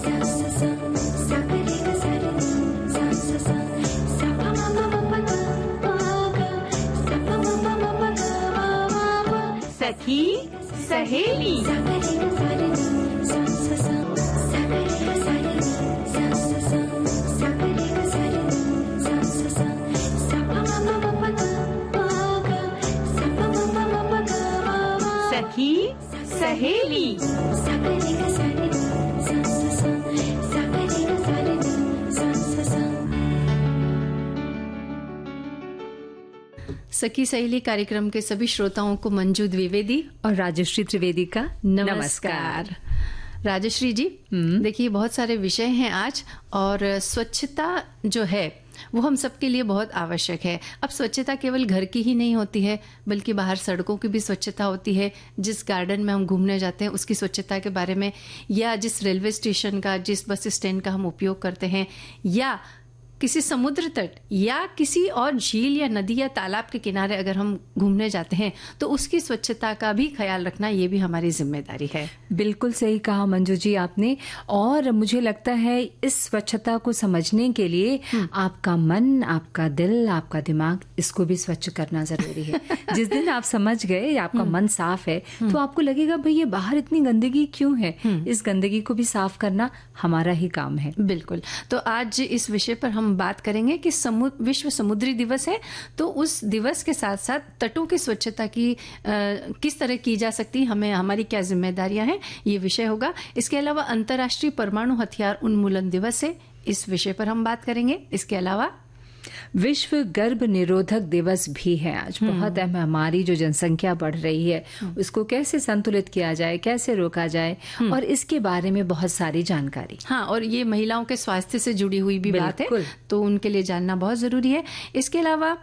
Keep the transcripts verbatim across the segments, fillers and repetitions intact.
सखी सहेली। सखी सहेली। सखी सहेली कार्यक्रम के सभी श्रोताओं को मंजू द्विवेदी और राजश्री त्रिवेदी का नमस्कार, नमस्कार। राजश्री जी, देखिए बहुत सारे विषय हैं आज, और स्वच्छता जो है वो हम सबके लिए बहुत आवश्यक है। अब स्वच्छता केवल घर की ही नहीं होती है, बल्कि बाहर सड़कों की भी स्वच्छता होती है। जिस गार्डन में हम घूमने जाते हैं उसकी स्वच्छता के बारे में, या जिस रेलवे स्टेशन का, जिस बस स्टैंड का हम उपयोग करते हैं, या किसी समुद्र तट या किसी और झील या नदी या तालाब के किनारे अगर हम घूमने जाते हैं तो उसकी स्वच्छता का भी ख्याल रखना ये भी हमारी जिम्मेदारी है। बिल्कुल सही कहा मंजू जी आपने। और मुझे लगता है इस स्वच्छता को समझने के लिए आपका मन, आपका दिल, आपका दिमाग, इसको भी स्वच्छ करना जरूरी है। जिस दिन आप समझ गए, आपका मन साफ है, तो आपको लगेगा भाई ये बाहर इतनी गंदगी क्यों है, इस गंदगी को भी साफ करना हमारा ही काम है। बिल्कुल। तो आज इस विषय पर हम बात करेंगे कि समुद्र विश्व समुद्री दिवस है, तो उस दिवस के साथ साथ तटों की स्वच्छता की आ, किस तरह की जा सकती, हमें हमारी क्या जिम्मेदारियां हैं, ये विषय होगा। इसके अलावा अंतर्राष्ट्रीय परमाणु हथियार उन्मूलन दिवस है, इस विषय पर हम बात करेंगे। इसके अलावा विश्व गर्भ निरोधक दिवस भी है आज। बहुत अहम, हमारी जो जनसंख्या बढ़ रही है उसको कैसे संतुलित किया जाए, कैसे रोका जाए, और इसके बारे में बहुत सारी जानकारी। हाँ, और ये महिलाओं के स्वास्थ्य से जुड़ी हुई भी बात है, तो उनके लिए जानना बहुत जरूरी है। इसके अलावा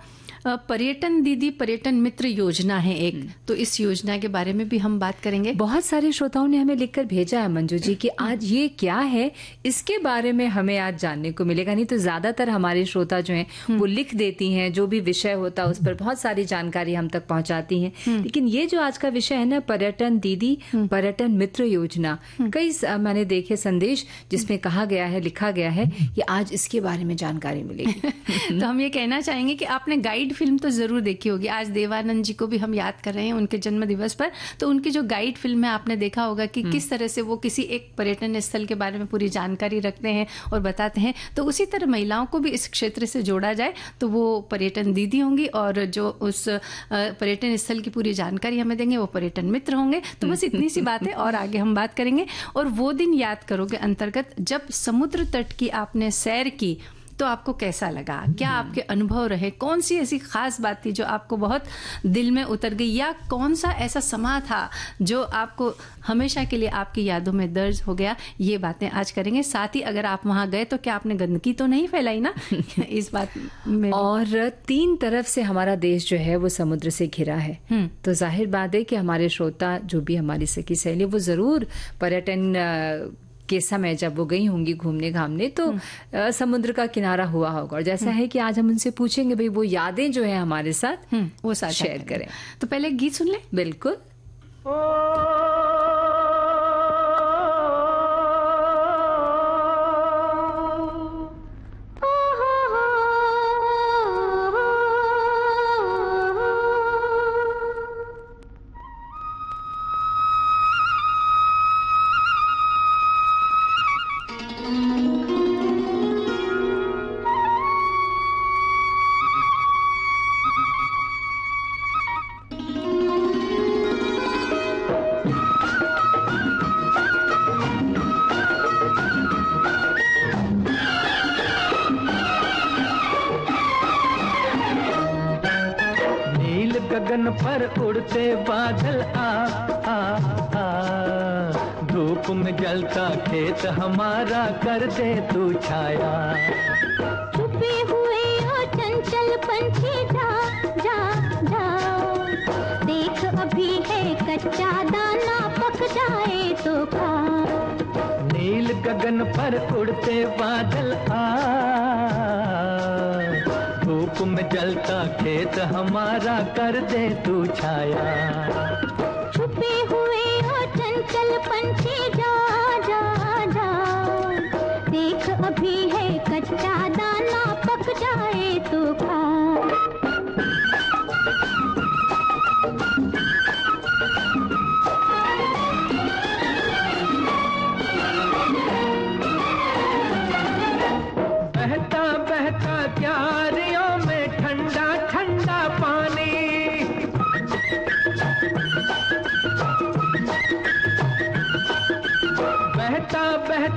पर्यटन दीदी पर्यटन मित्र योजना है एक, तो इस योजना के बारे में भी हम बात करेंगे। बहुत सारे श्रोताओं ने हमें लिखकर भेजा है मंजू जी कि आज ये क्या है, इसके बारे में हमें आज जानने को मिलेगा। नहीं तो ज्यादातर हमारे श्रोता जो हैं वो लिख देती हैं, जो भी विषय होता है उस पर बहुत सारी जानकारी हम तक पहुंचाती हैं। लेकिन ये जो आज का विषय है ना, पर्यटन दीदी पर्यटन मित्र योजना, कई मैंने देखे संदेश जिसमें कहा गया है, लिखा गया है कि आज इसके बारे में जानकारी मिलेगी। तो हम ये कहना चाहेंगे कि आपने गाइड फिल्म तो जरूर देखी होगी। आज देवानंद जी को भी हम याद कर रहे हैं उनके जन्म दिवस पर, तो उनकी जो गाइड फिल्म है आपने देखा होगा कि किस तरह से वो किसी एक पर्यटन स्थल के बारे में पूरी जानकारी रखते हैं और बताते हैं। तो उसी तरह महिलाओं को भी इस क्षेत्र से जोड़ा जाए तो वो पर्यटन दीदी होंगी, और जो उस पर्यटन स्थल की पूरी जानकारी हमें देंगे वो पर्यटन मित्र होंगे। तो बस इतनी सी बात है, और आगे हम बात करेंगे। और वो दिन याद करोगे अंतर्गत जब समुद्र तट की आपने सैर की, तो आपको कैसा लगा, क्या आपके अनुभव रहे, कौन सी ऐसी खास बात थी जो आपको बहुत दिल में उतर गई, या कौन सा ऐसा समा था जो आपको हमेशा के लिए आपकी यादों में दर्ज हो गया, ये बातें आज करेंगे। साथ ही अगर आप वहां गए तो क्या आपने गंदगी तो नहीं फैलाई ना इस बात में। और तीन तरफ से हमारा देश जो है वो समुद्र से घिरा है, तो जाहिर बात है कि हमारे श्रोता जो भी हमारी सखी सहेली वो जरूर पर्यटन के समय जब वो गई होंगी घूमने घामने तो आ, समुद्र का किनारा हुआ होगा। और जैसा है कि आज हम उनसे पूछेंगे भाई वो यादें जो है हमारे साथ वो साथ शेयर करें। तो पहले गीत सुन ले। बिल्कुल। गगन पर उड़ते बादल आ आ आ, धूप में जलता खेत हमारा कर दे तू छाया। छुपे हुए हो चंचल पंछी जा जा जा, देख अभी है कच्चा दाना पक जाए तो खा। नील गगन पर उड़ते बादल आ, धूप में जलता खेत हमारा कर दे तू छाया। छुपे हुए हो चंचल पंछी जा जा जा,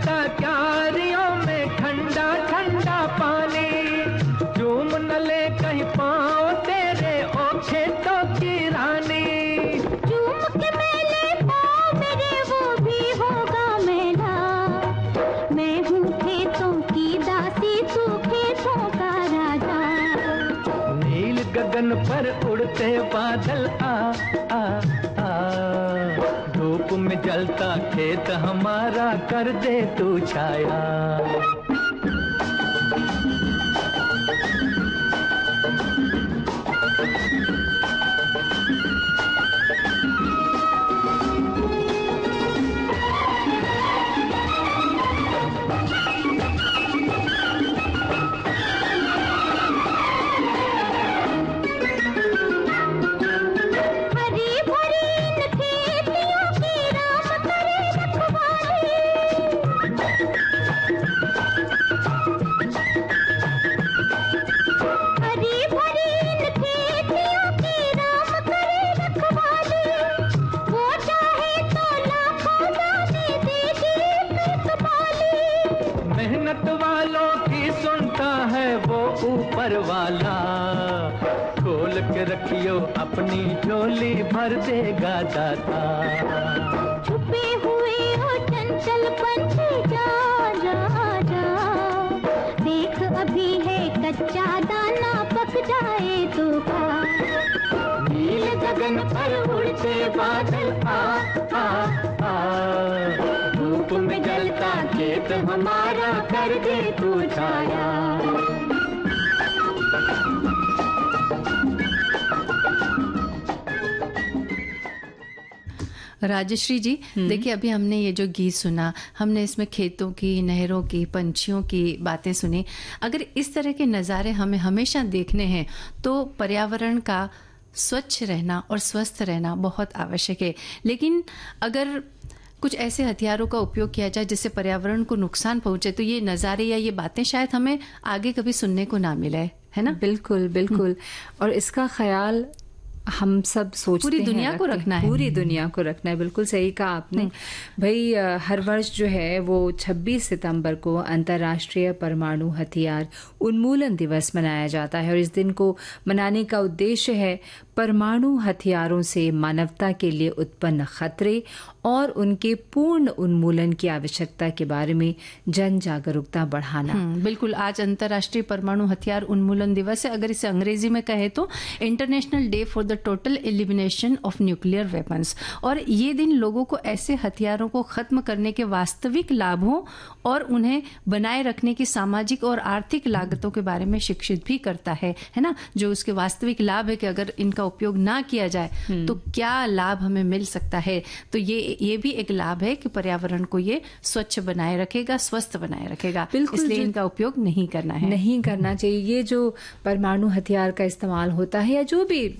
बहता क्यारियों में ठंडा ठंडा पानी, चूम न ले कहीं पाँव तेरे ओ खेतों की रानी। चूम के मेले पाँव मेरे वो भी होगा मेला, मैं हूँ खेतों की दासी तू खेतों का राजा। नील गगन पर उड़ते बादल आ आ आ, धूप में जलता खेत हमारा कर दे तू छाया। ऊपर वाला खोल के रखियो अपनी झोली भर देगा दाता। छुपे हुए हो चंचल पंछी जा जा जा, देख अभी है कच्चा दाना पक जाए तो खा। नील गगन पर उड़ते बादल आ आ आ, धूप में जलता खेत हमारा कर दे तू छाया। राजश्री जी, देखिए अभी हमने ये जो गीत सुना, हमने इसमें खेतों की, नहरों की, पंछियों की बातें सुनी। अगर इस तरह के नज़ारे हमें हमेशा देखने हैं तो पर्यावरण का स्वच्छ रहना और स्वस्थ रहना बहुत आवश्यक है। लेकिन अगर कुछ ऐसे हथियारों का उपयोग किया जाए जिससे पर्यावरण को नुकसान पहुंचे, तो ये नज़ारे या ये बातें शायद हमें आगे कभी सुनने को ना मिले, है ना? बिल्कुल बिल्कुल। और इसका ख्याल हम सब सोचते पूरी हैं, दुनिया को रखना है, पूरी दुनिया को रखना है। बिल्कुल सही कहा आपने भाई। हर वर्ष जो है वो छब्बीस सितंबर को अंतर्राष्ट्रीय परमाणु हथियार उन्मूलन दिवस मनाया जाता है और इस दिन को मनाने का उद्देश्य है परमाणु हथियारों से मानवता के लिए उत्पन्न खतरे और उनके पूर्ण उन्मूलन की आवश्यकता के बारे में जन जागरूकता बढ़ाना। बिल्कुल, आज अंतर्राष्ट्रीय परमाणु हथियार उन्मूलन दिवस है। अगर इसे अंग्रेजी में कहे तो international day for the total elimination of nuclear weapons. और ये दिन लोगों को ऐसे हथियारों को खत्म करने के वास्तविक लाभों और उन्हें बनाए रखने की सामाजिक और आर्थिक लागतों के बारे में शिक्षित भी करता है, है ना? जो उसके वास्तविक लाभ है कि अगर इनका उपयोग ना किया जाए तो क्या लाभ हमें मिल सकता है। तो ये ये भी एक लाभ है कि पर्यावरण को ये स्वच्छ बनाए रखेगा, स्वस्थ बनाए रखेगा। इसलिए इनका उपयोग नहीं करना है, नहीं करना चाहिए। ये जो परमाणु हथियार का इस्तेमाल होता है या जो भी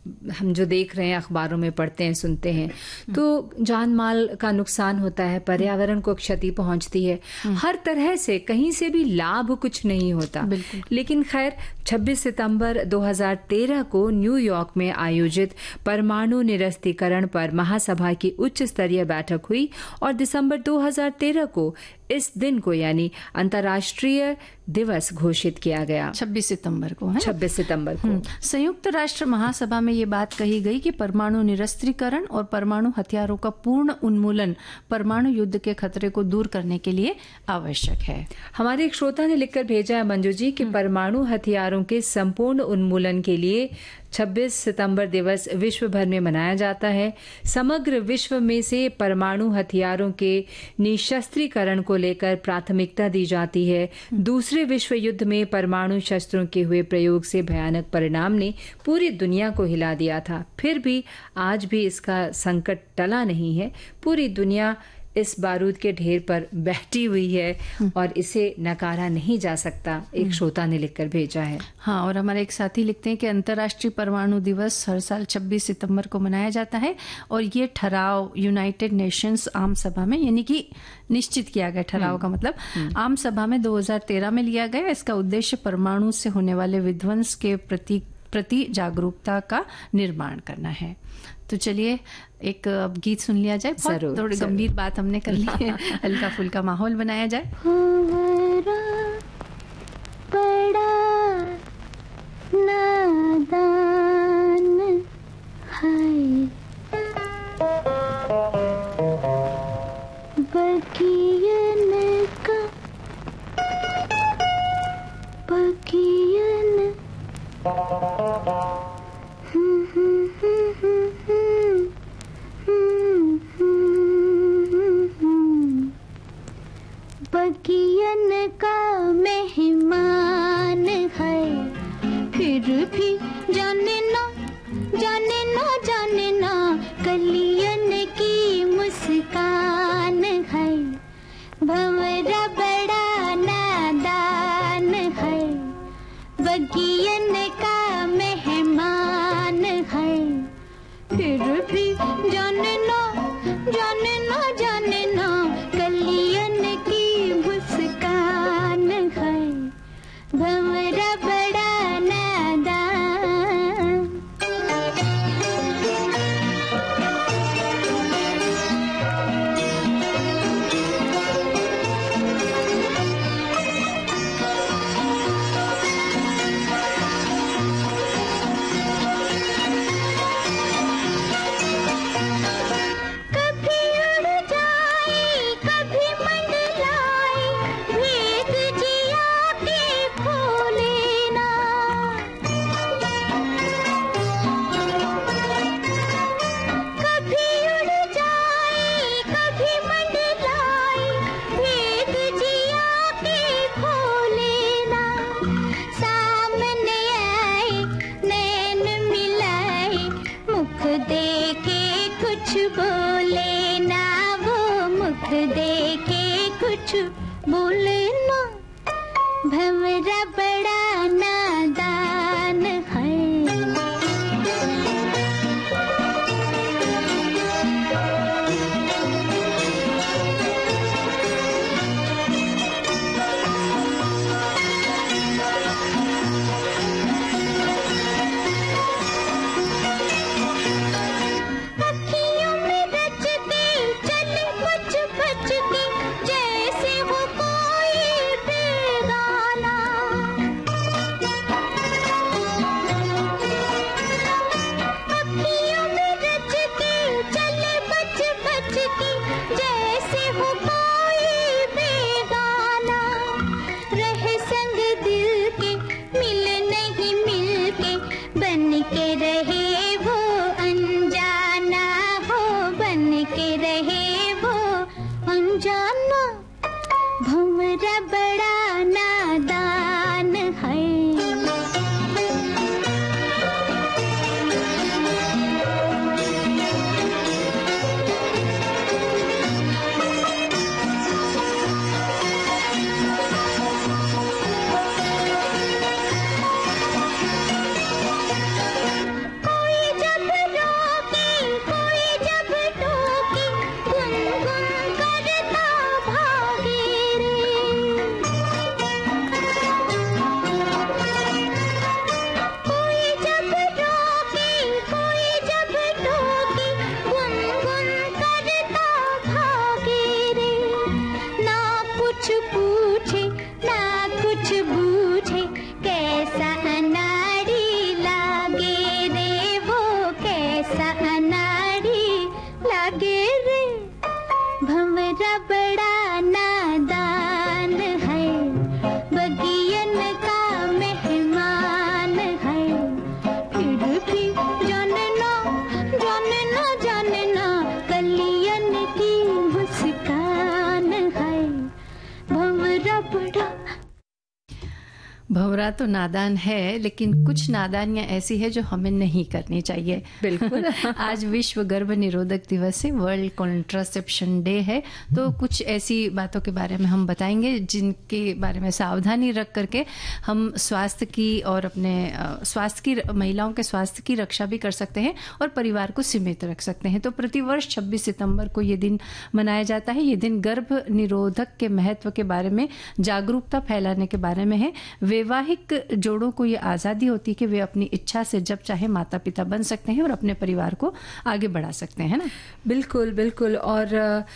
हम जो देख रहे हैं, अखबारों में पढ़ते हैं, सुनते हैं, तो जान माल का नुकसान होता है, पर्यावरण को क्षति पहुंचती है, हर तरह से कहीं से भी लाभ कुछ नहीं होता। लेकिन खैर छब्बीस सितंबर दो हज़ार तेरह को न्यूयॉर्क में आयोजित परमाणु निरस्तीकरण पर महासभा की उच्च स्तरीय बैठक हुई और दिसंबर दो हज़ार तेरह को इस दिन को यानी अंतर्राष्ट्रीय दिवस घोषित किया गया। छब्बीस सितंबर को है छब्बीस सितंबर को संयुक्त राष्ट्र महासभा में ये बात कही गई कि परमाणु निरस्त्रीकरण और परमाणु हथियारों का पूर्ण उन्मूलन परमाणु युद्ध के खतरे को दूर करने के लिए आवश्यक है। हमारे एक श्रोता ने लिखकर भेजा है मंजू जी कि परमाणु हथियारों के संपूर्ण उन्मूलन के लिए छब्बीस सितंबर दिवस विश्व भर में मनाया जाता है। समग्र विश्व में से परमाणु हथियारों के निशस्त्रीकरण को लेकर प्राथमिकता दी जाती है। दूसरे विश्व युद्ध में परमाणु शस्त्रों के हुए प्रयोग से भयानक परिणाम ने पूरी दुनिया को हिला दिया था। फिर भी आज भी इसका संकट टला नहीं है। पूरी दुनिया इस बारूद के ढेर पर बैठी हुई है और इसे नकारा नहीं जा सकता, एक श्रोता ने लिखकर भेजा है। हाँ, और हमारे एक साथी लिखते हैं कि अंतर्राष्ट्रीय परमाणु दिवस हर साल छब्बीस सितंबर को मनाया जाता है और ये ठहराव यूनाइटेड नेशंस आम सभा में यानी कि निश्चित किया गया। ठहराव का मतलब आम सभा में दो हज़ार तेरह में लिया गया। इसका उद्देश्य परमाणु से होने वाले विध्वंस के प्रति प्रति जागरूकता का निर्माण करना है। तो चलिए एक अब गीत सुन लिया जाए। बहुत थोड़ी गंभीर बात हमने कर ली है, हल्का फुल्का माहौल बनाया जाए। बड़ा नादान है बगियन का बगियन बगियन का मेहमान है, फिर भी जाने ना जाने ना जाने ना कलियन की मुस्कान है। भंवरा बड़ा नादान है, बगियन का मेहमान है, फिर भी जाने ना जाने ना जाने ना कलियन की मुस्कान है। भंवरा बड़ा नादान। बोले ना भंवरा बड़ा नादान है। अखियों में रचते चले बच बच के जैसे वो कोई बेगाना। अखियों में रचते चले बच बच के जैसे वो कोई बेगाना। रह संग दिल के मिल नहीं मिल के बन के रहे वो अनजाना हो, बन के रहे वो अनजाना। भंवरा बड़ा नादान है। कोई जब रोके कोई जब टोके गुनगुन करता भागे रे। कोई जब रोके कोई जब टोके गुनगुन करता भागे रे। ना कुछ पूछे ना कुछ बूझे कैसा अनाड़ी लागे रे वो, कैसा अनाड़ी लागे रे। भंवरा बड़ा नादान है, बगियन का मेहमान है, फिर भी जाने ना जाने ना जाने ना कलियन की मुस्कान है। भंवरा बड़ा भंवरा तो नादान है, लेकिन कुछ नादानियां ऐसी है जो हमें नहीं करनी चाहिए। बिल्कुल। आज विश्व गर्भ निरोधक दिवस है, वर्ल्ड कॉन्ट्रासेप्शन डे है। तो कुछ ऐसी बातों के बारे में हम बताएंगे जिनके बारे में सावधानी रख करके हम स्वास्थ्य की और अपने स्वास्थ्य की महिलाओं के स्वास्थ्य की रक्षा भी कर सकते हैं और परिवार को सीमित रख सकते हैं। तो प्रतिवर्ष छब्बीस सितंबर को ये दिन मनाया जाता है। ये दिन गर्भ निरोधक के महत्व के बारे में जागरूकता फैलाने के बारे में है। वे वैवाहिक जोड़ों को ये आज़ादी होती है कि वे अपनी इच्छा से जब चाहे माता पिता बन सकते हैं और अपने परिवार को आगे बढ़ा सकते हैं ना। बिल्कुल बिल्कुल। और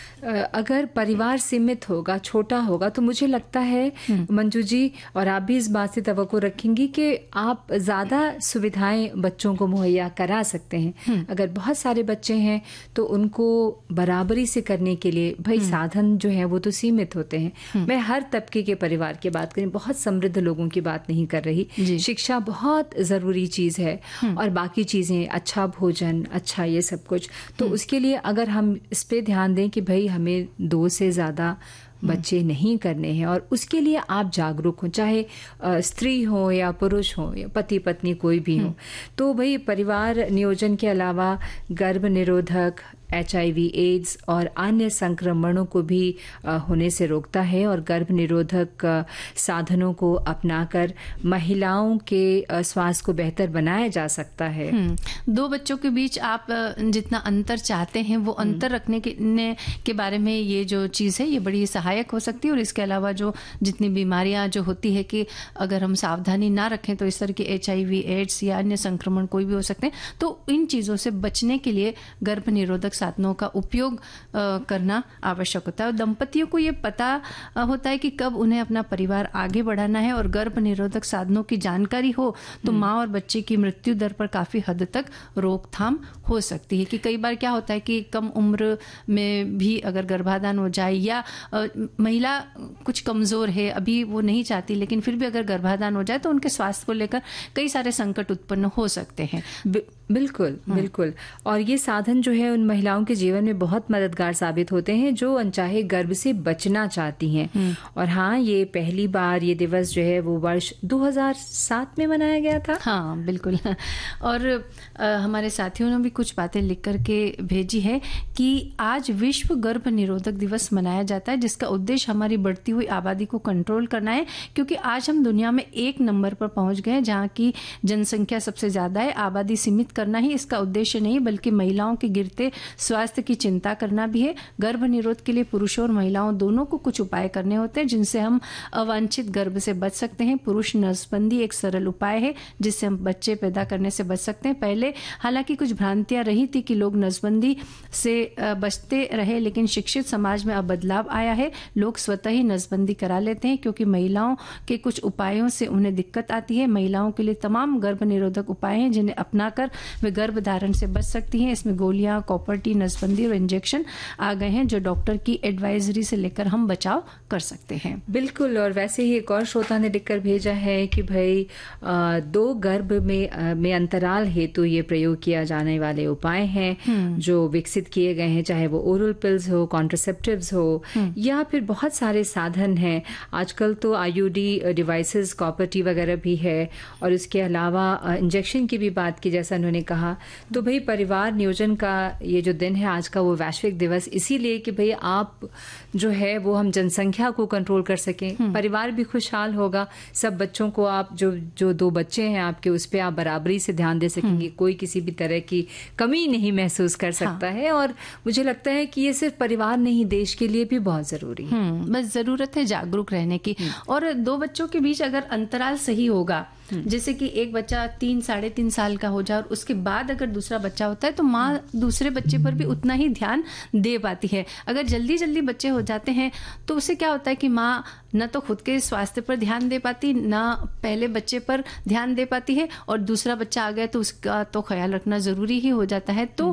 अगर परिवार सीमित होगा, छोटा होगा, तो मुझे लगता है मंजू जी, और आप भी इस बात से तवक्को रखेंगी कि आप ज़्यादा सुविधाएं बच्चों को मुहैया करा सकते हैं। अगर बहुत सारे बच्चे हैं तो उनको बराबरी से करने के लिए भाई साधन जो है वो तो सीमित होते हैं। मैं हर तबके के परिवार की बात करें, बहुत समृद्ध लोगों की बात नहीं कर रही। शिक्षा बहुत ज़रूरी चीज़ है और बाकी चीज़ें, अच्छा भोजन, अच्छा ये सब कुछ, तो उसके लिए अगर हम इस पे ध्यान दें कि भाई हमें दो से ज़्यादा बच्चे नहीं करने हैं और उसके लिए आप जागरूक हो, चाहे स्त्री हो या पुरुष हो या पति पत्नी कोई भी हो, तो भाई परिवार नियोजन के अलावा गर्भ निरोधक, एच आई वी एड्स और अन्य संक्रमणों को भी होने से रोकता है और गर्भ निरोधक साधनों को अपनाकर महिलाओं के स्वास्थ्य को बेहतर बनाया जा सकता है। दो बच्चों के बीच आप जितना अंतर चाहते हैं वो अंतर रखने के, ने, के बारे में ये जो चीज़ है ये बड़ी सहायक हो सकती है। और इसके अलावा जो जितनी बीमारियां जो होती है कि अगर हम सावधानी ना रखें तो इस तरह के एच आई वी एड्स या अन्य संक्रमण कोई भी हो सकते हैं, तो इन चीज़ों से बचने के लिए गर्भ निरोधक साधनों का उपयोग करना आवश्यक होता है। और दंपतियों को ये पता होता है कि कब उन्हें अपना परिवार आगे बढ़ाना है और गर्भ निरोधक साधनों की जानकारी हो तो माँ और बच्चे की मृत्यु दर पर काफी हद तक रोकथाम हो सकती है। कि कई बार क्या होता है कि कम उम्र में भी अगर गर्भाधान हो जाए या महिला कुछ कमजोर है, अभी वो नहीं चाहती, लेकिन फिर भी अगर गर्भाधान हो जाए तो उनके स्वास्थ्य को लेकर कई सारे संकट उत्पन्न हो सकते हैं। बिल्कुल बिल्कुल। और ये साधन जो है उन महिलाओं के जीवन में बहुत मददगार साबित होते हैं जो अनचाहे गर्भ से बचना चाहती हैं। और हाँ, ये पहली बार ये दिवस जो है वो वर्ष दो हज़ार सात में मनाया गया था। हाँ बिल्कुल। और आ, हमारे साथियों ने भी कुछ बातें लिख करके भेजी है कि आज विश्व गर्भ निरोधक दिवस मनाया जाता है, जिसका उद्देश्य हमारी बढ़ती हुई आबादी को कंट्रोल करना है। क्योंकि आज हम दुनिया में एक नंबर पर पहुंच गए जहाँ की जनसंख्या सबसे ज्यादा है। आबादी सीमित करना ही इसका उद्देश्य नहीं, बल्कि महिलाओं के गिरते स्वास्थ्य की चिंता करना भी है। गर्भ निरोध के लिए पुरुषों और महिलाओं दोनों को कुछ उपाय करने होते हैं जिनसे हम अवांछित गर्भ से बच सकते हैं। पुरुष नसबंदी एक सरल उपाय है जिससे हम बच्चे पैदा करने से बच सकते हैं। पहले हालांकि कुछ भ्रांतियां रही थी कि लोग नसबंदी से बचते रहे, लेकिन शिक्षित समाज में अब बदलाव आया है। लोग स्वतः ही नसबंदी करा लेते हैं क्योंकि महिलाओं के कुछ उपायों से उन्हें दिक्कत आती है। महिलाओं के लिए तमाम गर्भ निरोधक उपाय हैं जिन्हें अपनाकर वे गर्भ धारण से बच सकती हैं। इसमें गोलियां, कॉपर टी, नसबंदी और इंजेक्शन आ गए हैं जो डॉक्टर की एडवाइजरी से लेकर हम बचाव कर सकते हैं। बिल्कुल। और वैसे ही एक और श्रोता ने लिखकर भेजा है कि भाई दो गर्भ में में अंतराल हेतु ये प्रयोग किया जाने वाले उपाय हैं जो विकसित किए गए हैं, चाहे वो ओरल पिल्स हो, कॉन्ट्रासेप्टिव्स हो या फिर बहुत सारे साधन हैं। आजकल तो I U D devices, copper T वगैरह भी है। और इसके अलावा इंजेक्शन की भी बात की जैसा उन्होंने कहा। तो भाई परिवार नियोजन का ये जो दिन है आज का, वो वैश्विक दिवस इसीलिए कि भाई आप जो है वो हम जनसंख्या को कंट्रोल कर सकें, परिवार भी खुशहाल होगा। सब बच्चों को आप जो जो दो बच्चे हैं आपके, उस पर आप बराबरी से ध्यान दे सकेंगे, कोई किसी भी तरह की कमी नहीं महसूस कर सकता है। और मुझे लगता है कि ये सिर्फ परिवार नहीं, देश के लिए भी बहुत जरूरी है। बस जरूरत है जागरूक रहने की। और दो बच्चों के बीच अगर अंतराल सही होगा, जैसे कि एक बच्चा तीन साढ़े तीन साल का हो जाए और उसके बाद अगर दूसरा बच्चा होता है तो माँ दूसरे बच्चे पर भी उतना ही ध्यान दे पाती है। अगर जल्दी जल्दी बच्चे हो जाते हैं तो उससे क्या होता है कि माँ न तो खुद के स्वास्थ्य पर ध्यान दे पाती, ना पहले बच्चे पर ध्यान दे पाती है, और दूसरा बच्चा आ गया तो उसका तो ख्याल रखना जरूरी ही हो जाता है। तो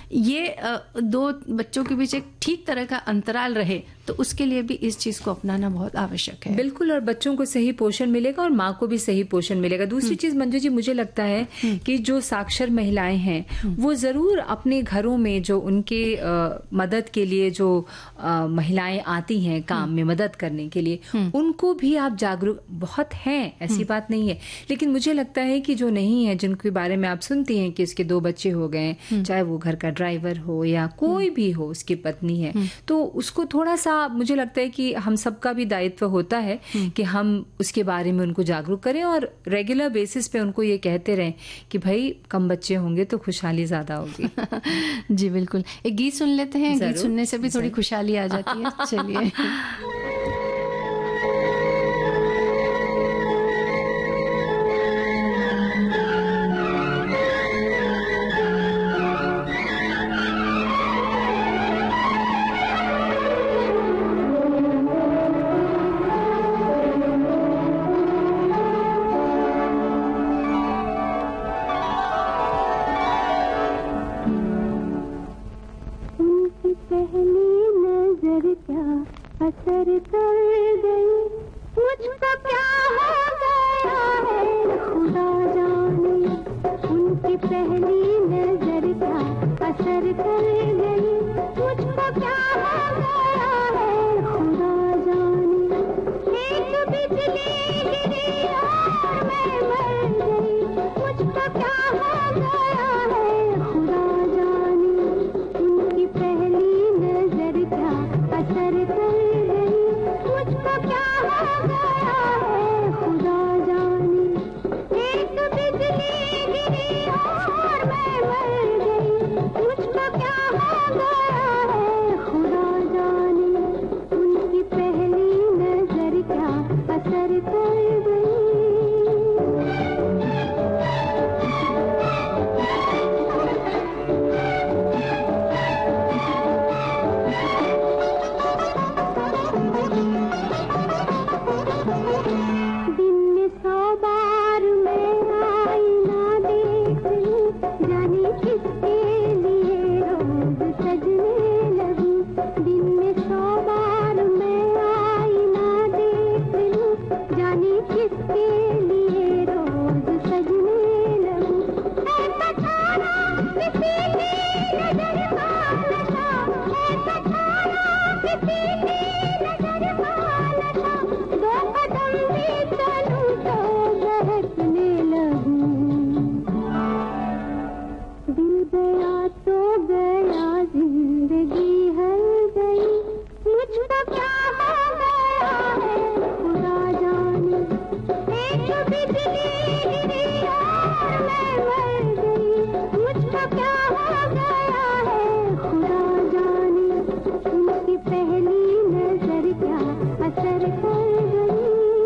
ये दो बच्चों के बीच एक ठीक तरह का अंतराल रहे तो उसके लिए भी इस चीज को अपनाना बहुत आवश्यक है। बिल्कुल। और बच्चों को सही पोषण मिलेगा और माँ को भी सही पोषण मिलेगा। दूसरी चीज मंजू जी, मुझे लगता है कि जो साक्षर महिलाएं हैं वो जरूर अपने घरों में जो उनके आ, मदद के लिए जो आ, महिलाएं आती हैं काम में मदद करने के लिए, उनको भी आप जागरूक, बहुत हैं ऐसी बात नहीं है, लेकिन मुझे लगता है कि जो नहीं है, जिनके बारे में आप सुनती हैं कि उसके दो बच्चे हो गए, चाहे वो घर का ड्राइवर हो या कोई भी हो, उसकी पत्नी है, तो उसको थोड़ा सा मुझे लगता है कि हम सबका भी दायित्व होता है कि हम उसके बारे में उनको जागरूक करें और रेगुलर बेसिस पे उनको ये कहते रहें कि भाई कम बच्चे होंगे तो खुशहाली ज्यादा होगी। जी बिल्कुल। एक गीत सुन लेते हैं, गीत सुनने से भी थोड़ी खुशहाली आ जाती है। चलिए। बिजली गिरी और मैं मर गई, मुझको क्या हो गया है खुदा जाने, उनकी पहली नजर क्या असर कर गई, मुझको क्या हो गया है खुदा जाने। एक बिजली गिरी और मैं मर गई, मुझको क्या हो गया है खुदा जाने, उनकी पहली नजर क्या असर कर गई। दिन में सौ बार मैं आईना देख लूं, जाने किसके लिए रोज सजने लगूं। दिन में सौ बार मैं आईना देख लूं, जाने किसके लिए रोज सजने लगूं। ऐसा थारा किसी की नजर का नशा, ऐसा थारा किसी की नजर का नशा, दो कदम भी चलूं तो बहकने लगूं। दिल गया तो गया, जिंदगी हर गई, मुझको क्या हो गया है खुदा जाने। एक बिजली गिरी और मैं मर गई, मुझको क्या हो गया है खुदा जाने, उनकी पहली नजर क्या असर कर गई।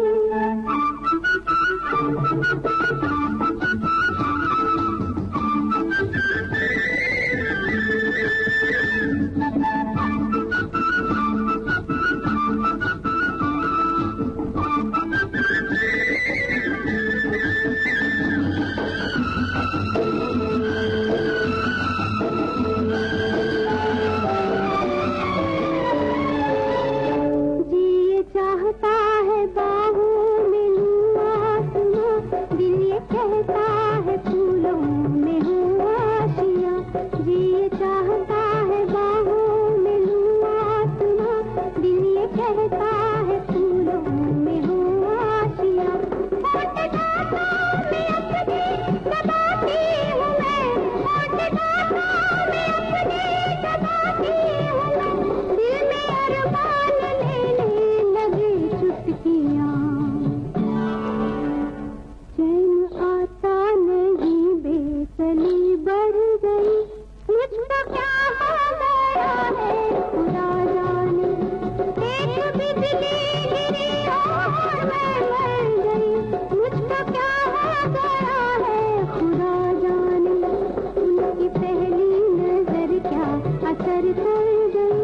जी ये चाहता है बाहों में लूं आसमां, दिल ये कहता है फूलों में हूँ आशियाँ। जी ये चाहता है बाहों में लूं आसमां, दिल ये कहता है फूलों में हूँ आशियाँ। होठ ढाँचों में अपनी दबाती हूँ मैं, होठ ढाँचों में अपनी दबाती हूँ मैं, दिल में अरमान लेने लगे चुटकियाँ। चैन आता नहीं, बेचैनी बढ़ गई, मुझको क्या हो गया है खुदा जाने। एक बिजली गिरी और मैं मर गई, मुझको क्या हो गया है खुदा जाने, उनकी पहली नजर क्या असर कर गई।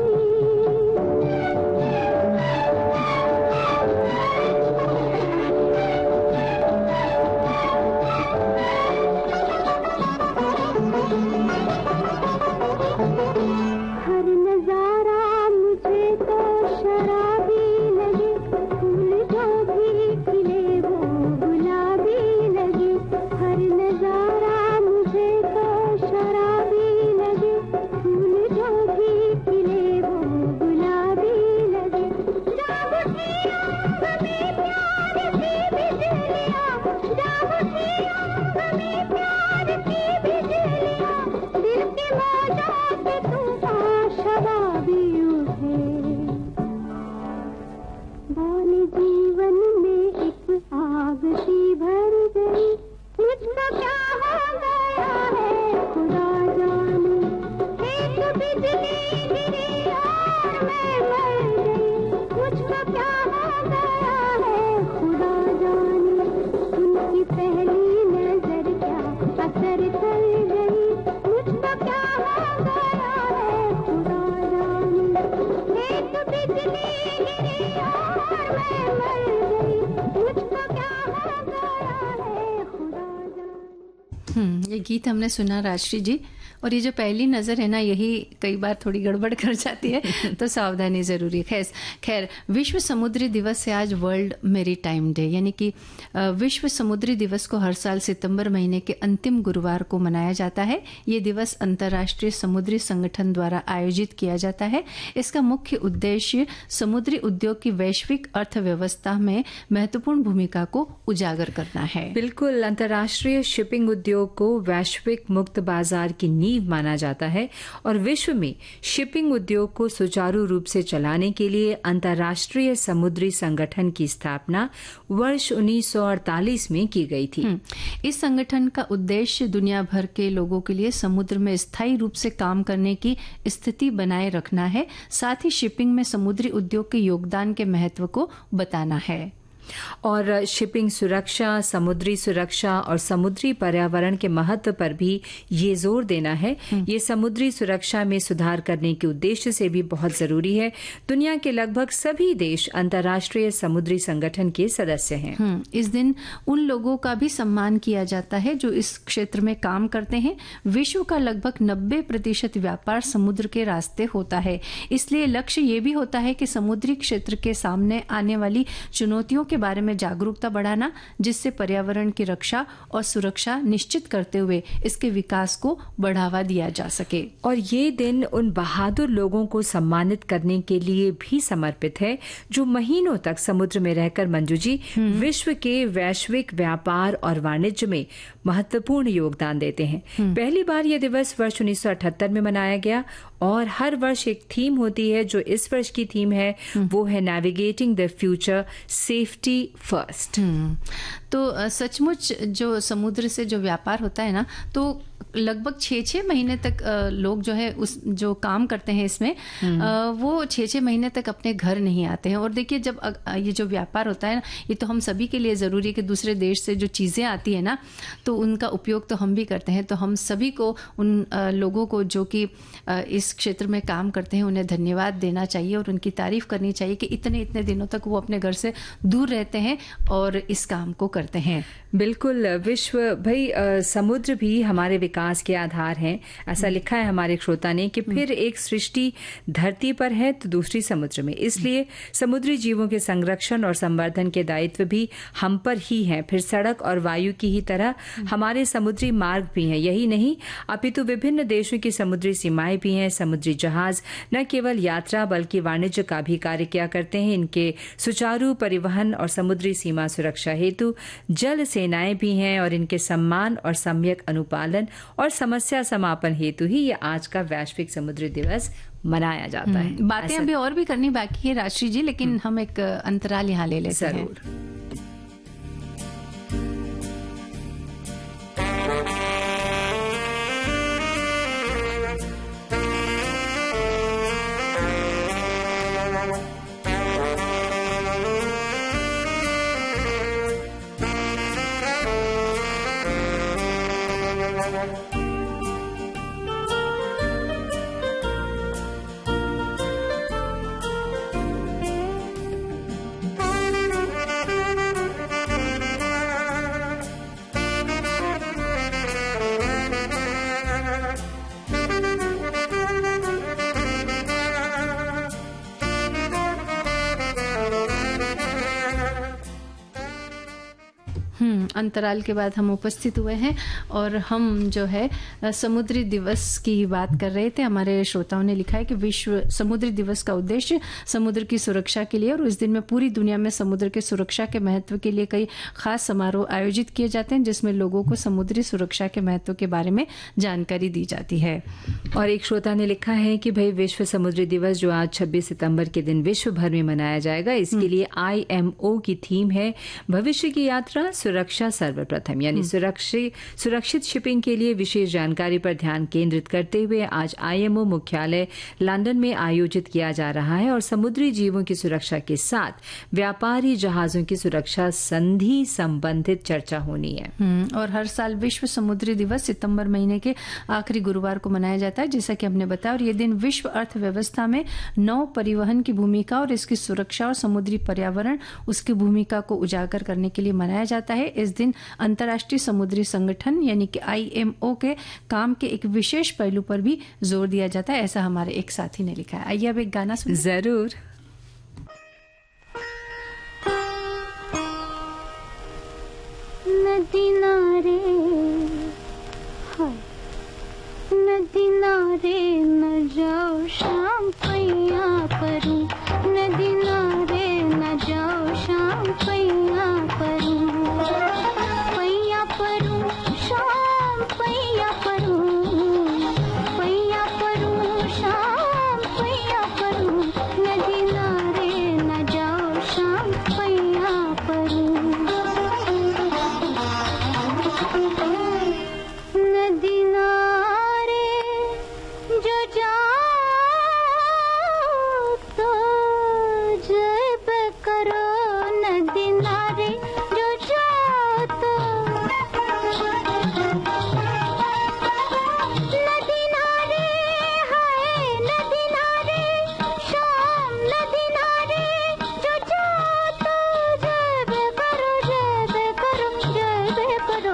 हर नजारा मुझे तो शराबी लगे, फूल जो भी खिले वो गुलाबी लगे। हर नजारा मुझे तो शराबी लगे, फूल जो भी खिले वो गुलाबी लगे। जाग उठी आँख में प्यार की बिजलियाँ, जाग उठी आँख में प्यार की बिजलियाँ, दिल की मौजों पे तूफान शराबी उठे। बाली जीवन में एक आग सी भर गई, मुझको क्या हो गया है खुदा जाने। एक बिजली गिरी और मैं मर गई, मुझको क्या हो गया है खुदा जाने, उनकी पहली नजर क्या असर कर गई, मुझको क्या हो गया है खुदा जाने। एक बिजली गिरी और मैं मर गई, मुझको क्या हो गया है खुदा जाने। हम्म, ये गीत हमने सुना राजश्री जी, और ये जो पहली नज़र है ना, यही कई बार थोड़ी गड़बड़ कर जाती है, तो सावधानी ज़रूरी है। खैर, विश्व समुद्री दिवस से आज वर्ल्ड मैरीटाइम डे, यानी कि विश्व समुद्री दिवस को हर साल सितंबर महीने के अंतिम गुरुवार को मनाया जाता है। ये दिवस अंतर्राष्ट्रीय समुद्री संगठन द्वारा आयोजित किया जाता है। इसका मुख्य उद्देश्य समुद्री उद्योग की वैश्विक अर्थव्यवस्था में महत्वपूर्ण भूमिका को उजागर करना है। बिल्कुल, अंतर्राष्ट्रीय शिपिंग उद्योग को वैश्विक मुक्त बाजार की नींव माना जाता है और विश्व में शिपिंग उद्योग को सुचारू रूप से चलाने के लिए अंतर्राष्ट्रीय समुद्री संगठन की स्थापना वर्ष उन्नीस सौ अड़तालीस में की गई थी। इस संगठन का उद्देश्य दुनिया भर के लोगों के लिए समुद्र में स्थायी रूप से काम करने की स्थिति बनाए रखना है, साथ ही शिपिंग में समुद्री उद्योग के योगदान के महत्व को बताना है। और शिपिंग सुरक्षा, समुद्री सुरक्षा और समुद्री पर्यावरण के महत्व पर भी ये जोर देना है। ये समुद्री सुरक्षा में सुधार करने के उद्देश्य से भी बहुत जरूरी है। दुनिया के लगभग सभी देश अंतर्राष्ट्रीय समुद्री संगठन के सदस्य हैं। इस दिन उन लोगों का भी सम्मान किया जाता है जो इस क्षेत्र में काम करते हैं। विश्व का लगभग नब्बे प्रतिशत व्यापार समुद्र के रास्ते होता है, इसलिए लक्ष्य ये भी होता है कि समुद्री क्षेत्र के सामने आने वाली चुनौतियों के बारे में जागरूकता बढ़ाना, जिससे पर्यावरण की रक्षा और सुरक्षा निश्चित करते हुए इसके विकास को बढ़ावा दिया जा सके। और ये दिन उन बहादुर लोगों को सम्मानित करने के लिए भी समर्पित है जो महीनों तक समुद्र में रहकर, मंजू जी, विश्व के वैश्विक व्यापार और वाणिज्य में महत्वपूर्ण योगदान देते हैं। पहली बार यह दिवस वर्ष उन्नीस सौ अठहत्तर में मनाया गया और हर वर्ष एक थीम होती है। जो इस वर्ष की थीम है वो है navigating the future, safety first. तो सचमुच जो समुद्र से जो व्यापार होता है ना, तो लगभग छः छः महीने तक लोग जो है उस जो काम करते हैं इसमें, वो छः छः महीने तक अपने घर नहीं आते हैं। और देखिए, जब ये जो व्यापार होता है ना, ये तो हम सभी के लिए ज़रूरी है कि दूसरे देश से जो चीज़ें आती है ना, तो उनका उपयोग तो हम भी करते हैं। तो हम सभी को उन लोगों को जो कि इस क्षेत्र में काम करते हैं उन्हें धन्यवाद देना चाहिए और उनकी तारीफ करनी चाहिए कि इतने इतने दिनों तक वो अपने घर से दूर रहते हैं और इस काम को करते हैं। बिल्कुल, विश्व भाई समुद्र भी हमारे विकास के आधार हैं। ऐसा लिखा है हमारे श्रोता ने कि फिर एक सृष्टि धरती पर है तो दूसरी समुद्र में, इसलिए समुद्री जीवों के संरक्षण और संवर्धन के दायित्व भी हम पर ही हैं। फिर सड़क और वायु की ही तरह हमारे समुद्री मार्ग भी हैं। यही नहीं, अपितु विभिन्न देशों की समुद्री सीमाएं भी हैं। समुद्री जहाज न केवल यात्रा बल्कि वाणिज्य का भी कार्य किया करते हैं। इनके सुचारू परिवहन और समुद्री सीमा सुरक्षा हेतु जल सेनाएं भी हैं और इनके सम्मान और सम्यक अनुपालन और समस्या समापन हेतु ही ये आज का वैश्विक समुद्री दिवस मनाया जाता है। बातें अभी और भी करनी बाकी है राष्ट्रीय जी, लेकिन हम एक अंतराल यहाँ ले लेते हैं। जरूर। अंतराल के बाद हम उपस्थित हुए हैं और हम जो है समुद्री दिवस की बात कर रहे थे। हमारे श्रोताओं ने लिखा है कि विश्व समुद्री दिवस का उद्देश्य समुद्र की सुरक्षा के लिए और इस दिन में पूरी दुनिया में समुद्र के सुरक्षा के महत्व के लिए कई खास समारोह आयोजित किए जाते हैं, जिसमें लोगों को समुद्री सुरक्षा के महत्व के बारे में जानकारी दी जाती है। और एक श्रोता ने लिखा है कि भाई विश्व समुद्री दिवस जो आज छब्बीस सितंबर के दिन विश्व भर में मनाया जाएगा, इसके लिए आई एम ओ की थीम है भविष्य की यात्रा सुरक्षा सर्वप्रथम, यानी सुरक्षित सुरक्षित शिपिंग के लिए विशेष जानकारी पर ध्यान केंद्रित करते हुए आज आई एम ओ मुख्यालय लंदन में आयोजित किया जा रहा है और समुद्री जीवों की सुरक्षा के साथ व्यापारी जहाजों की सुरक्षा संधि संबंधित चर्चा होनी है। और हर साल विश्व समुद्री दिवस सितंबर महीने के आखिरी गुरुवार को मनाया जाता है, जैसा कि हमने बताया। और ये दिन विश्व अर्थव्यवस्था में नौ परिवहन की भूमिका और इसकी सुरक्षा और समुद्री पर्यावरण उसकी भूमिका को उजागर करने के लिए मनाया जाता है। है। इस दिन अंतर्राष्ट्रीय समुद्री संगठन यानी कि आई एम ओ के काम के एक विशेष पहलू पर भी जोर दिया जाता है, ऐसा हमारे एक साथी ने लिखा है। आइए अब एक गाना सुन। जरूर। नदी नारे हाय नदी नारे न जाओ शाम पैया परूं, नदी नारे न जाओ शाम पैया परूं, पैया परूं शाम पैया परूं, पैया परूं शाम पैया परूं, नदी नारे न जाओ शाम पैया परूं, नदी नारे जो जाओ तो जब करो, नदी नारे जो जाओ तो, नदी नारे हाय नदी नारे शाम, नदी नारे जो जाओ तो जब करो, जब करो, जब करो,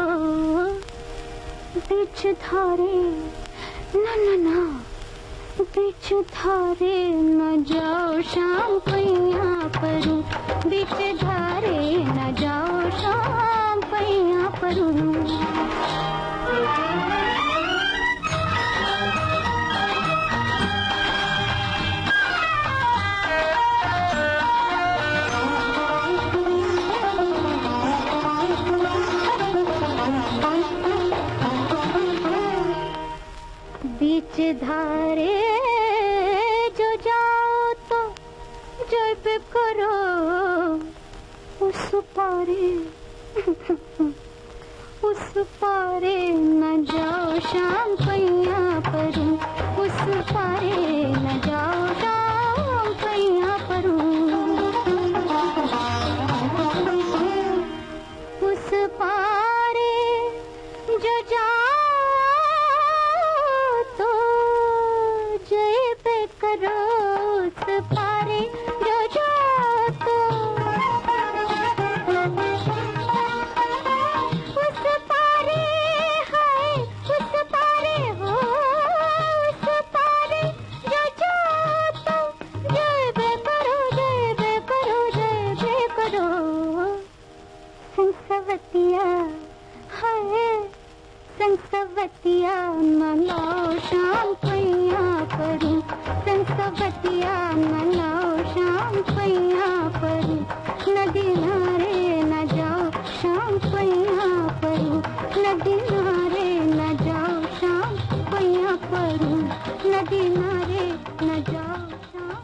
बीच धारे ना ना ना, बीच धारे न जाओ शाम पैया परूं, बीच धारे न जाओ शाम पैया परूं, बीच धारे जो जाओ तो जब करो, उस पारे उस पारे न जाओ शाम पैया परूं, उस पारे न जाओ शाम पैया परूं, उस पारे जो जाओ तो जब करो, उस पारे जो जाओ तो, उस पारे हाय उस पारे हो, उस पारे जो जाओ तो जब करो, जब करो, जब करो, संसवतिया हाय संसवतिया न लाओ शाम पैया परूं, संसवतिया न लाओ शाम पैया परूं, नदी नारे न जाओ शाम पैया परूं, नदी नारे न जाओ शाम पैया परूं, नदी नारे न जाओ शाम।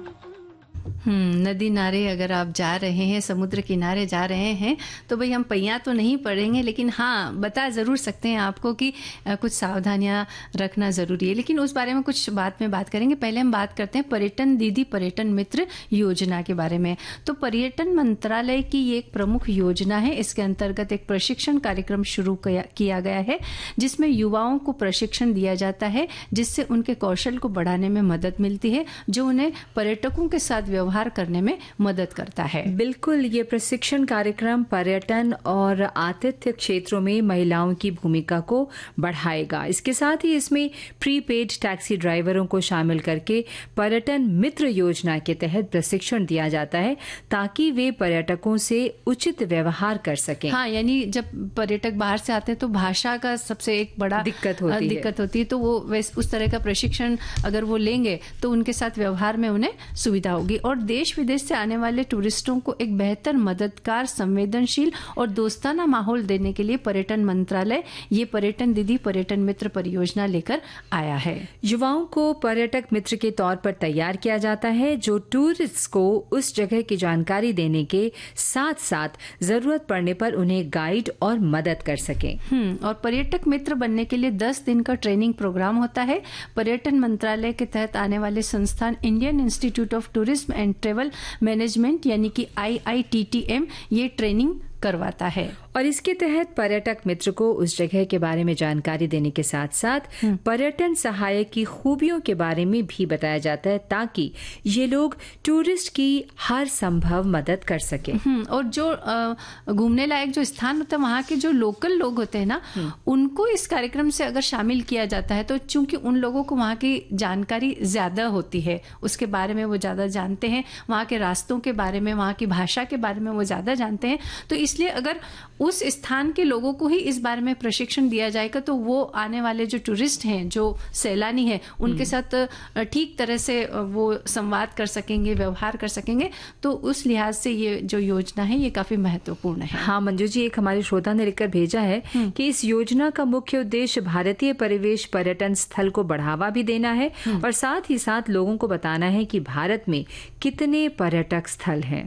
हम्म नदी नारे अगर आप जा रहे हैं, समुद्र किनारे जा रहे हैं, तो भाई हम पैया तो नहीं पढ़ेंगे, लेकिन हाँ बता ज़रूर सकते हैं आपको कि कुछ सावधानियां रखना ज़रूरी है, लेकिन उस बारे में कुछ बाद में बात करेंगे। पहले हम बात करते हैं पर्यटन दीदी पर्यटन मित्र योजना के बारे में। तो पर्यटन मंत्रालय की ये एक प्रमुख योजना है। इसके अंतर्गत एक प्रशिक्षण कार्यक्रम शुरू किया गया है, जिसमें युवाओं को प्रशिक्षण दिया जाता है, जिससे उनके कौशल को बढ़ाने में मदद मिलती है, जो उन्हें पर्यटकों के साथ व्यवहार करने में मदद करता है। बिल्कुल, ये प्रशिक्षण कार्यक्रम पर्यटन और आतिथ्य क्षेत्रों में महिलाओं की भूमिका को बढ़ाएगा। इसके साथ ही इसमें प्रीपेड टैक्सी ड्राइवरों को शामिल करके पर्यटन मित्र योजना के तहत प्रशिक्षण दिया जाता है, ताकि वे पर्यटकों से उचित व्यवहार कर सकें। हाँ, यानी जब पर्यटक बाहर से आते हैं तो भाषा का सबसे एक बड़ा दिक्कत होती दिक्कत होती है, तो वो वैसे उस तरह का प्रशिक्षण अगर वो लेंगे तो उनके साथ व्यवहार में उन्हें सुविधा होगी। और देश विदेश से आने वाले टूरिस्टों को एक बेहतर, मददगार, संवेदनशील और दोस्ताना माहौल देने के लिए पर्यटन मंत्रालय ये पर्यटन दीदी पर्यटन मित्र परियोजना लेकर आया है। युवाओं को पर्यटक मित्र के तौर पर तैयार किया जाता है, जो टूरिस्ट को उस जगह की जानकारी देने के साथ साथ जरूरत पड़ने पर उन्हें गाइड और मदद कर सके। हम्म और पर्यटक मित्र बनने के लिए दस दिन का ट्रेनिंग प्रोग्राम होता है। पर्यटन मंत्रालय के तहत आने वाले संस्थान Indian Institute of Tourism and Travel Management यानी कि I I T T M ये ट्रेनिंग करवाता है। और इसके तहत पर्यटक मित्र को उस जगह के बारे में जानकारी देने के साथ साथ पर्यटन सहायक की खूबियों के बारे में भी बताया जाता है, ताकि ये लोग टूरिस्ट की हर संभव मदद कर सके। और जो घूमने लायक जो स्थान होता है, वहाँ के जो लोकल लोग होते हैं ना, उनको इस कार्यक्रम से अगर शामिल किया जाता है तो चूंकि उन लोगों को वहाँ की जानकारी ज्यादा होती है, उसके बारे में वो ज्यादा जानते हैं, वहाँ के रास्तों के बारे में, वहाँ की भाषा के बारे में वो ज्यादा जानते हैं, तो इसलिए अगर उस स्थान के लोगों को ही इस बारे में प्रशिक्षण दिया जाएगा तो वो आने वाले जो टूरिस्ट हैं, जो सैलानी हैं, उनके साथ ठीक तरह से वो संवाद कर सकेंगे, व्यवहार कर सकेंगे। तो उस लिहाज से ये जो योजना है ये काफी महत्वपूर्ण है। हाँ मंजू जी, एक हमारे श्रोता ने लिखकर भेजा है कि इस योजना का मुख्य उद्देश्य भारतीय परिवेश पर्यटन स्थल को बढ़ावा भी देना है और साथ ही साथ लोगों को बताना है कि भारत में कितने पर्यटक स्थल हैं।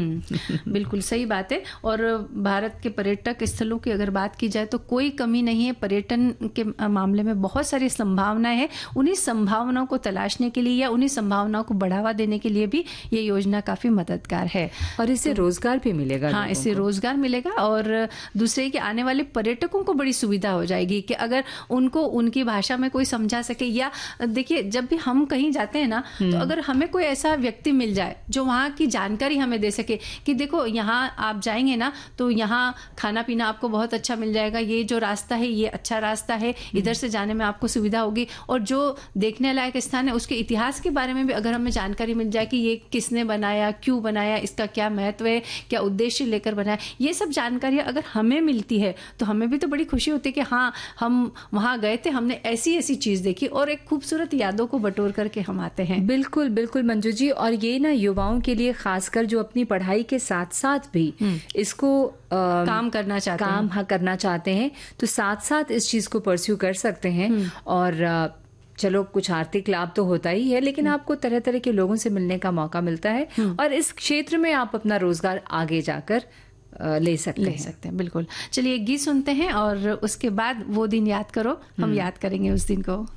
हम्म बिल्कुल सही बात है। और भारत के पर्यटक स्थलों की अगर बात की जाए तो कोई कमी नहीं है। पर्यटन के मामले में बहुत सारी संभावनाएं हैं। उन्हीं संभावनाओं को तलाशने के लिए या उन्हीं संभावनाओं को बढ़ावा देने के लिए भी ये योजना काफी मददगार है। और इससे तो, रोजगार भी मिलेगा। हाँ, इससे रोजगार मिलेगा और दूसरे के आने वाले पर्यटकों को बड़ी सुविधा हो जाएगी कि अगर उनको उनकी भाषा में कोई समझा सके। या देखिए, जब भी हम कहीं जाते हैं ना, तो अगर हमें कोई ऐसा व्यक्ति मिल जाए जो वहाँ की जानकारी हमें दे सके कि देखो यहाँ आप जाएंगे ना तो यहाँ खाना पीना आपको बहुत अच्छा मिल जाएगा, ये जो रास्ता है ये अच्छा रास्ता है, इधर से जाने में आपको सुविधा होगी। और जो देखने लायक स्थान है उसके इतिहास के बारे में भी अगर हमें जानकारी मिल जाए कि ये किसने बनाया, क्यों बनाया, इसका क्या महत्व है, क्या उद्देश्य लेकर बनाया, ये सब जानकारियां अगर हमें मिलती है तो हमें भी तो बड़ी खुशी होती है कि हाँ, हम वहाँ गए थे, हमने ऐसी ऐसी चीज देखी और एक खूबसूरत यादों को बटोर करके हम आते हैं। बिल्कुल बिल्कुल मंजू जी। और ये ना युवाओं के लिए खासकर जो अपनी पढ़ाई के साथ साथ भी इसको आ, काम करना चाहते काम हैं हाँ करना चाहते हैं तो साथ साथ इस चीज को परस्यू कर सकते हैं। और आ, चलो कुछ आर्थिक लाभ तो होता ही है, लेकिन आपको तरह तरह के लोगों से मिलने का मौका मिलता है और इस क्षेत्र में आप अपना रोजगार आगे जाकर ले सकते ले हैं सकते हैं। बिल्कुल। चलिए एक गीत सुनते हैं और उसके बाद वो दिन याद करो, हम याद करेंगे उस दिन को।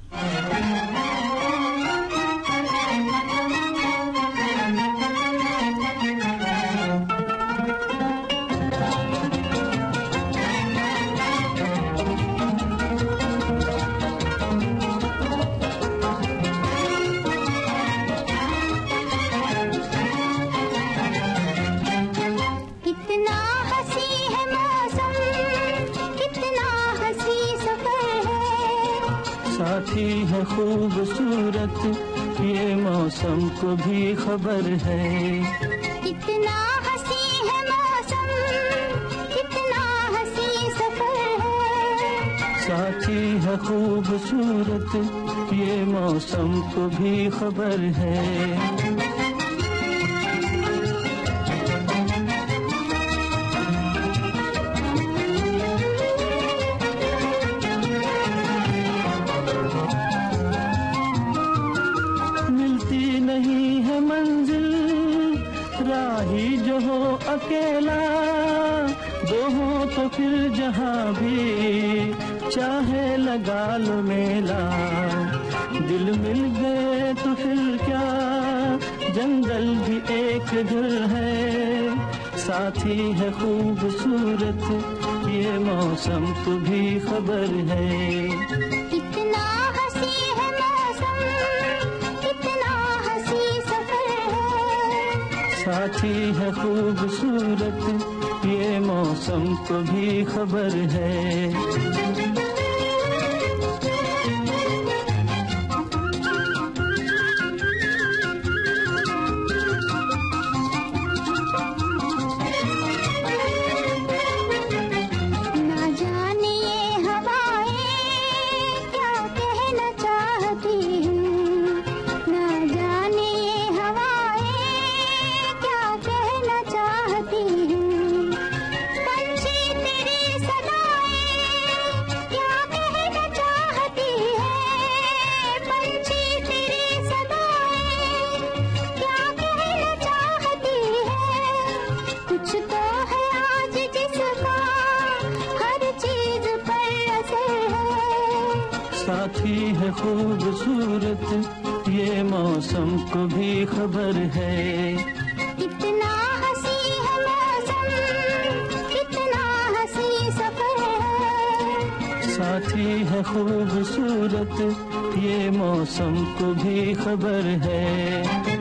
साथी है खूबसूरत ये मौसम को भी खबर है। कितना हंसी है मौसम, कितना हंसी सफर है। साथी है खूबसूरत ये मौसम को भी खबर है। राही जो हो अकेला, दो हो तो फिर जहाँ भी चाहे लगा लो मेला। दिल मिल गए तो फिर क्या, जंगल भी एक घर है। साथी है खूबसूरत ये मौसम को भी खबर है। साथी है खूबसूरत ये मौसम को भी खबर है। साथी है खूबसूरत ये मौसम को भी खबर है। कितना हंसी है मौसम, साथी है खूबसूरत, ये मौसम को भी खबर है।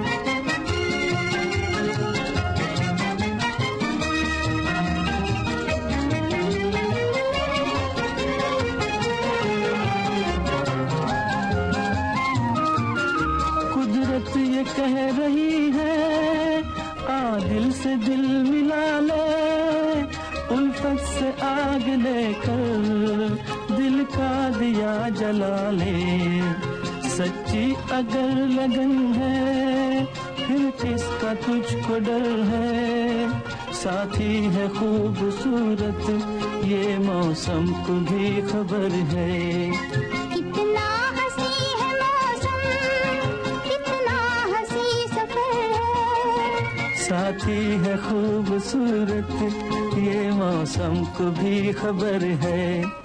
कुदरत ये कह रही है, आ दिल से दिल मिला ले, उल्फत से आग लेकर दिल का दिया जला ले। सच्ची अगर लगन है, फिर किसका तुझको डर है। साथी है खूबसूरत, ये मौसम को भी खबर है। कितना हंसी है मौसम, कितना हंसी सफर है। साथी है खूबसूरत, ये मौसम को भी खबर है।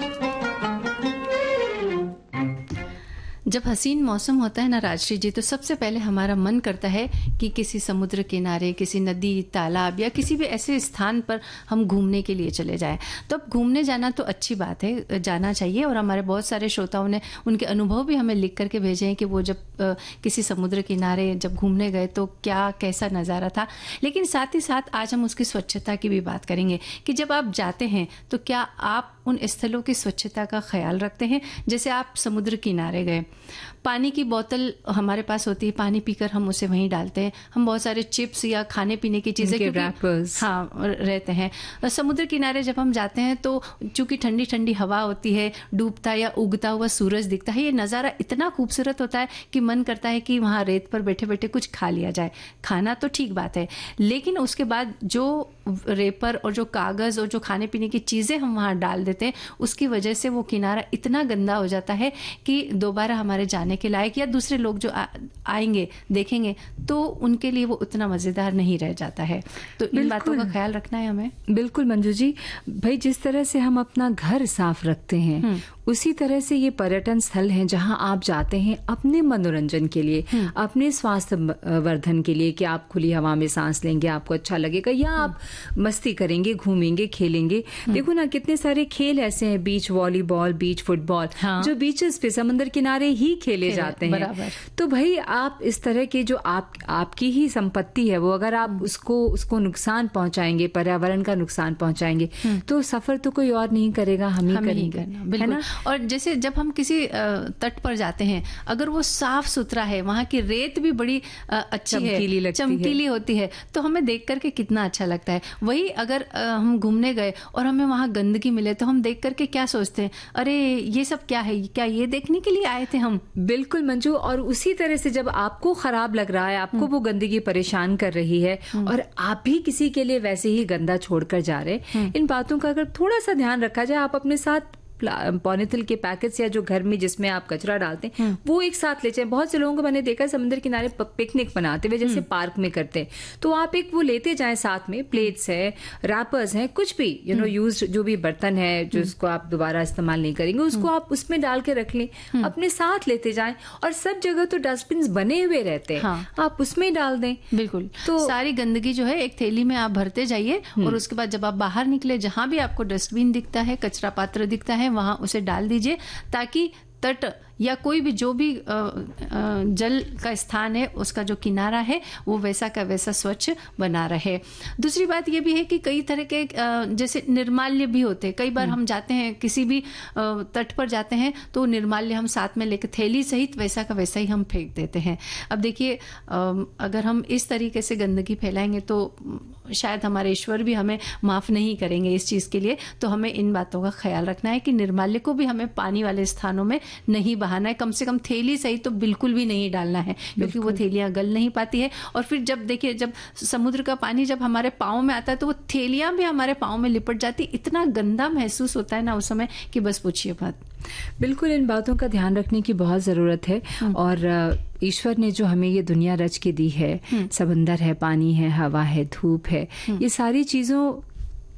जब हसीन मौसम होता है ना राजश्री जी, तो सबसे पहले हमारा मन करता है कि किसी समुद्र किनारे, किसी नदी, तालाब या किसी भी ऐसे स्थान पर हम घूमने के लिए चले जाएं। तो अब घूमने जाना तो अच्छी बात है, जाना चाहिए। और हमारे बहुत सारे श्रोताओं ने उनके अनुभव भी हमें लिख करके भेजे हैं कि वो जब आ, किसी समुद्र किनारे जब घूमने गए तो क्या कैसा नज़ारा था। लेकिन साथ ही साथ आज हम उसकी स्वच्छता की भी बात करेंगे कि जब आप जाते हैं तो क्या आप उन स्थलों की स्वच्छता का ख्याल रखते हैं। जैसे आप समुद्र किनारे गए, पानी की बोतल हमारे पास होती है, पानी पीकर हम उसे वहीं डालते हैं। हम बहुत सारे चिप्स या खाने पीने की चीज़ें रैपर्स हाँ रहते हैं। समुद्र किनारे जब हम जाते हैं तो चूंकि ठंडी ठंडी हवा होती है, डूबता या उगता हुआ सूरज दिखता है, ये नज़ारा इतना खूबसूरत होता है कि मन करता है कि वहाँ रेत पर बैठे बैठे कुछ खा लिया जाए। खाना तो ठीक बात है, लेकिन उसके बाद जो रेपर और जो कागज़ और जो खाने पीने की चीज़ें हम वहाँ डाल देते हैं, उसकी वजह से वो किनारा इतना गंदा हो जाता है कि दोबारा हमारे जाने के लायक या दूसरे लोग जो आ, आएंगे देखेंगे तो उनके लिए वो उतना मज़ेदार नहीं रह जाता है। तो इन बातों का ख्याल रखना है हमें। बिल्कुल मंजू जी, भाई जिस तरह से हम अपना घर साफ रखते हैं उसी तरह से ये पर्यटन स्थल हैं जहां आप जाते हैं अपने मनोरंजन के लिए, अपने स्वास्थ्य वर्धन के लिए, कि आप खुली हवा में सांस लेंगे, आपको अच्छा लगेगा, या आप मस्ती करेंगे, घूमेंगे, खेलेंगे। देखो ना कितने सारे खेल ऐसे हैं, बीच वॉलीबॉल, बीच फुटबॉल, हाँ। जो बीचेस पे समंदर किनारे ही खेले जाते हैं। बराबर। तो भाई आप इस तरह के जो आप आपकी ही संपत्ति है वो अगर आप उसको उसको नुकसान पहुंचाएंगे, पर्यावरण का नुकसान पहुंचाएंगे, तो सफर तो कोई और नहीं करेगा, हम ही करेंगे, है ना। और जैसे जब हम किसी तट पर जाते हैं, अगर वो साफ सुथरा है, वहाँ की रेत भी बड़ी अच्छी चमकीली है, चमकीली है। होती है, तो हमें देख करके कितना अच्छा लगता है। वही अगर हम घूमने गए और हमें वहाँ गंदगी मिले तो हम देख करके क्या सोचते हैं, अरे ये सब क्या है, क्या ये देखने के लिए आए थे हम। बिल्कुल मंजू, और उसी तरह से जब आपको खराब लग रहा है, आपको वो गंदगी परेशान कर रही है और आप भी किसी के लिए वैसे ही गंदा छोड़कर जा रहे, इन बातों का अगर थोड़ा सा ध्यान रखा जाए, आप अपने साथ पॉलीथिन के पैकेट्स या जो घर में जिसमें आप कचरा डालते हैं वो एक साथ ले जाएं। बहुत से लोगों को मैंने देखा समुद्र किनारे पिकनिक मनाते हुए जैसे पार्क में करते हैं, तो आप एक वो लेते जाएं साथ में, प्लेट्स है, रैपर्स हैं, कुछ भी यू नो यूज जो भी बर्तन है जो उसको आप दोबारा इस्तेमाल नहीं करेंगे उसको आप उसमें डाल के रख लें, अपने साथ लेते जाएं। और सब जगह तो डस्टबिन बने हुए रहते हैं, हाँ। आप उसमें डाल दें। बिल्कुल, तो सारी गंदगी जो है एक थैली में आप भरते जाइए और उसके बाद जब आप बाहर निकले, जहां भी आपको डस्टबिन दिखता है, कचरा पात्र दिखता है, वहां उसे डाल दीजिए, ताकि तट या कोई भी जो भी आ, आ, जल का स्थान है उसका जो किनारा है वो वैसा का वैसा स्वच्छ बना रहे। दूसरी बात ये भी है कि कई तरह के आ, जैसे निर्माल्य भी होते हैं। कई बार हम जाते हैं किसी भी आ, तट पर जाते हैं तो निर्माल्य हम साथ में लेकर थैली सहित वैसा का वैसा ही हम फेंक देते हैं। अब देखिए अगर हम इस तरीके से गंदगी फैलाएंगे तो शायद हमारे ईश्वर भी हमें माफ़ नहीं करेंगे इस चीज़ के लिए। तो हमें इन बातों का ख्याल रखना है कि निर्माल्य को भी हमें पानी वाले स्थानों में नहीं बहाना है, कम से कम थैली सही तो बिल्कुल भी नहीं डालना है, क्योंकि वो थैलियाँ गल नहीं पाती है। और फिर जब देखिए जब समुद्र का पानी जब हमारे पाँव में आता है तो वो थैलियाँ भी हमारे पाँव में लिपट जाती, इतना गंदा महसूस होता है ना उस समय कि बस पूछिए मत। बिल्कुल, इन बातों का ध्यान रखने की बहुत ज़रूरत है। और ईश्वर ने जो हमें ये दुनिया रच के दी है, समंदर है, पानी है, हवा है, धूप है, ये सारी चीज़ों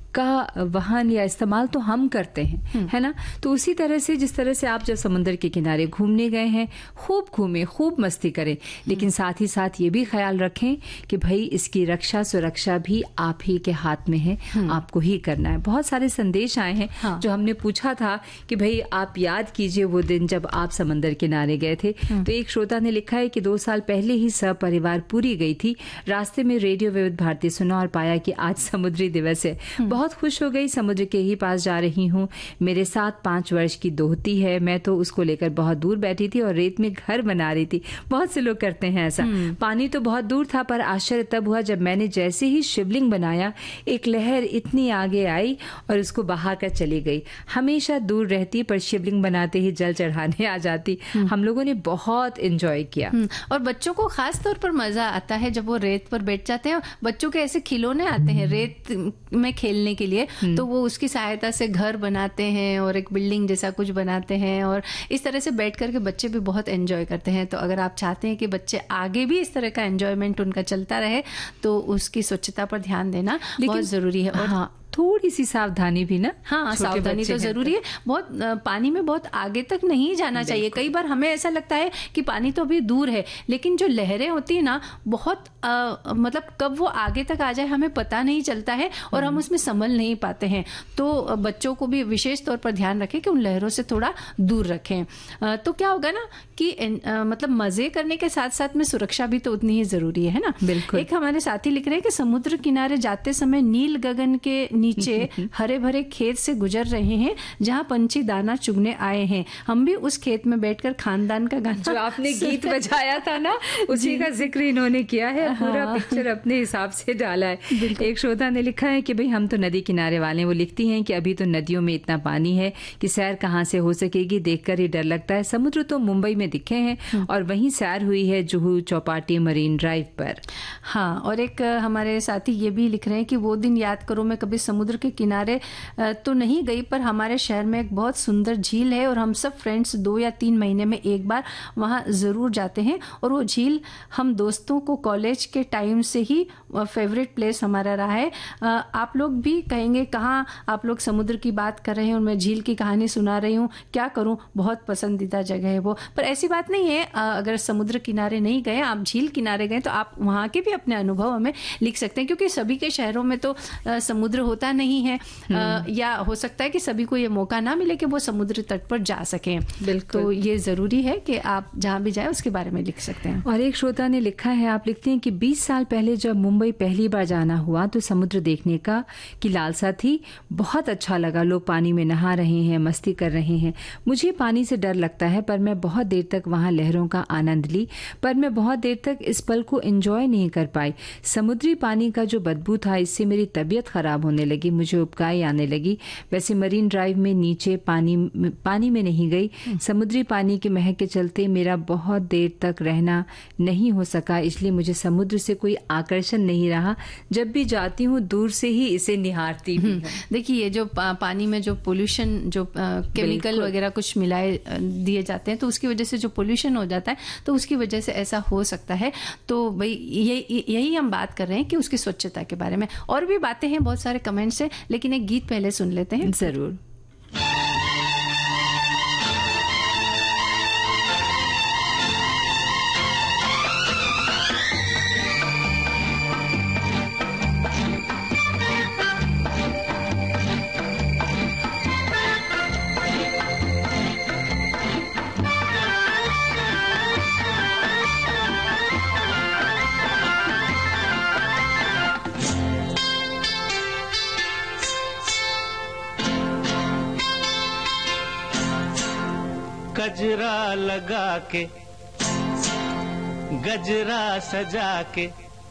का वहन या इस्तेमाल तो हम करते हैं, है ना। तो उसी तरह से जिस तरह से आप जब समुद्र के किनारे घूमने गए हैं, खूब घूमें, खूब मस्ती करें, लेकिन साथ ही साथ ये भी ख्याल रखें कि भाई इसकी रक्षा सुरक्षा भी आप ही के हाथ में है, आपको ही करना है। बहुत सारे संदेश आए हैं। हाँ। जो हमने पूछा था कि भाई आप याद कीजिए वो दिन जब आप समंदर किनारे गए थे, तो एक श्रोता ने लिखा है कि दो साल पहले ही सपरिवार पूरी गई थी, रास्ते में रेडियो विविध भारती सुना और पाया कि आज समुद्री दिवस है। बहुत खुश हो गई, समुद्र के ही पास जा रही हूँ। मेरे साथ पांच वर्ष की दोहती है, मैं तो उसको लेकर बहुत दूर बैठी थी और रेत में घर बना रही थी। बहुत से लोग करते हैं ऐसा। पानी तो बहुत दूर था, पर आश्चर्य तब हुआ जब मैंने जैसे ही शिवलिंग बनाया, एक लहर इतनी आगे आई और उसको बहा कर चली गई। हमेशा दूर रहती पर शिवलिंग बनाते ही जल चढ़ाने आ जाती। हम लोगों ने बहुत एंजॉय किया। और बच्चों को खास तौर पर मजा आता है जब वो रेत पर बैठ जाते हैं। बच्चों के ऐसे खिलौने आते हैं रेत में खेलने के लिए, तो वो उसकी सहायता से घर बनाते हैं और एक बिल्डिंग जैसा कुछ बनाते हैं, और इस तरह से बैठ करके बच्चे भी बहुत एंजॉय करते हैं। तो अगर आप चाहते हैं कि बच्चे आगे भी इस तरह का एंजॉयमेंट उनका चलता रहे, तो उसकी स्वच्छता पर ध्यान देना बहुत जरूरी है। और हाँ, थोड़ी सी सावधानी भी ना। हाँ, सावधानी तो जरूरी है। बहुत पानी में बहुत आगे तक नहीं जाना चाहिए। कई बार हमें ऐसा लगता है कि पानी तो अभी दूर है, लेकिन जो लहरें होती है ना, बहुत आ, मतलब कब वो आगे तक आ जाए हमें पता नहीं चलता है और हम उसमें संभल नहीं पाते हैं। तो बच्चों को भी विशेष तौर पर ध्यान रखें कि उन लहरों से थोड़ा दूर रखें। आ, तो क्या होगा ना कि आ, मतलब मजे करने के साथ साथ में सुरक्षा भी तो उतनी ही जरूरी है ना। बिल्कुल। एक हमारे साथी लिख रहे हैं कि समुद्र किनारे जाते समय नील गगन के नीचे हरे भरे खेत से गुजर रहे हैं जहां पंछी दाना चुगने आए हैं। हम भी उस खेत में बैठकर खानदान का गाना, जो आपने गीत बजाया था ना, उसी का जिक्र इन्होंने किया है। पूरा हाँ। पिक्चर अपने हिसाब से डाला है। एक श्रोता ने लिखा है कि भाई हम तो नदी किनारे वाले हैं। वो लिखती हैं कि अभी तो नदियों में इतना पानी है कि सैर कहाँ से हो सकेगी, देखकर ही डर लगता है। समुद्र तो मुंबई में दिखे हैं और वहीं सैर हुई है जुहू चौपाटी मरीन ड्राइव पर। हाँ, और एक हमारे साथी ये भी लिख रहे हैं कि वो दिन याद करो, मैं कभी समुद्र के किनारे तो नहीं गई, पर हमारे शहर में एक बहुत सुंदर झील है और हम सब फ्रेंड्स दो या तीन महीने में एक बार वहाँ ज़रूर जाते हैं। और वो झील हम दोस्तों को कॉलेज के टाइम से ही फेवरेट प्लेस हमारा रहा है। आप लोग भी कहेंगे कहाँ आप लोग समुद्र की बात कर रहे हैं और मैं झील की कहानी सुना रही हूँ, क्या करूँ, बहुत पसंदीदा जगह है वो। पर ऐसी बात नहीं है, अगर समुद्र किनारे नहीं गए, आप झील किनारे गए, तो आप वहाँ के भी अपने अनुभव हमें लिख सकते हैं, क्योंकि सभी के शहरों में तो समुद्र होता नहीं है, या हो सकता है कि सभी को ये मौका ना मिले कि वो समुद्र तट पर जा सकें। बिल्कुल। तो ये जरूरी है कि आप जहाँ भी जाए उसके बारे में लिख सकते हैं। और एक श्रोता ने लिखा है, आप लिखते हैं कि बीस साल पहले जब मुंबई पहली बार जाना हुआ तो समुद्र देखने का की लालसा थी। बहुत अच्छा लगा, लोग पानी में नहा रहे हैं, मस्ती कर रहे हैं। मुझे पानी से डर लगता है, पर मैं बहुत देर तक वहाँ लहरों का आनंद ली, पर मैं बहुत देर तक इस पल को एंजॉय नहीं कर पाई। समुद्री पानी का जो बदबू था, इससे मेरी तबीयत खराब होने लगी, मुझे उबकाई आने लगी। वैसे मरीन ड्राइव में नीचे पानी पानी में नहीं गई, समुद्री पानी के महक के चलते मेरा बहुत देर तक रहना नहीं हो सका, इसलिए मुझे समुद्र से कोई आकर्षण नहीं रहा। जब भी जाती हूँ दूर से ही इसे निहारती हूँ। देखिए, ये जो पा, पानी में जो पोल्यूशन, जो केमिकल वगैरह कुछ मिलाए दिए जाते हैं, तो उसकी वजह से जो पोल्यूशन हो जाता है, तो उसकी वजह से ऐसा हो सकता है। तो भाई ये यही हम बात कर रहे हैं कि उसकी स्वच्छता के बारे में। और भी बातें हैं, बहुत सारे कमेंट्स हैं, लेकिन एक गीत पहले सुन लेते हैं। जरूर। गजरा लगा के, गजरा सजा के,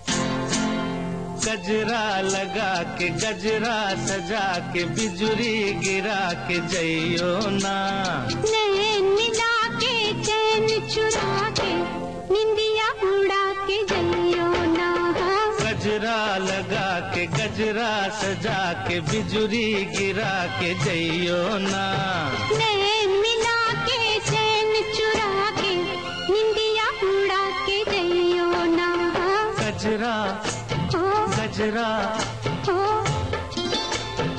गजरा लगा के, गजरा सजा के, बिजुरी गिरा के जइयो ना। नैन मिला के, चैन चुरा के, निंदिया उड़ा के जइयो ना। गजरा लगा के, गजरा सजा के, बिजुरी गिरा के जइयो ना। नैन मिला के, चैन चुरा के, निंदिया उड़ा के जइयो ना। गजरा, गजरा,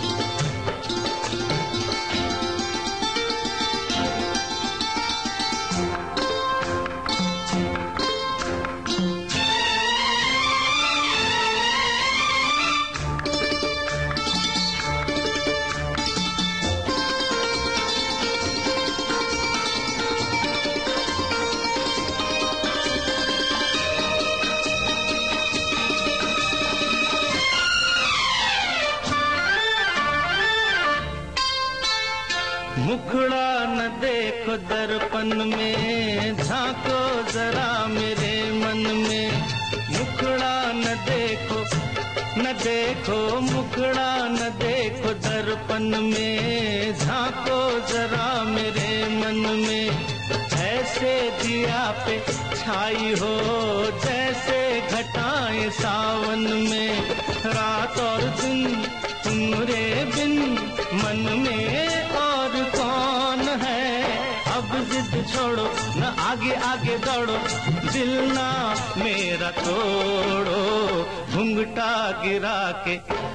मुखड़ा न देखो दर्पण में, झांको जरा मेरे मन में। मुखड़ा न देखो न देखो, मुखड़ा न देखो दर्पण में, झांको जरा मेरे मन में। ऐसे दिया पे छाई हो जैसे घटाएं सावन में। रात और दिन तुम्हारे बिन मन में और कौन है। अब जिद छोड़ो न आगे आगे दौड़ो, दिल ना मेरा तोड़ो। घुंघटा गिरा के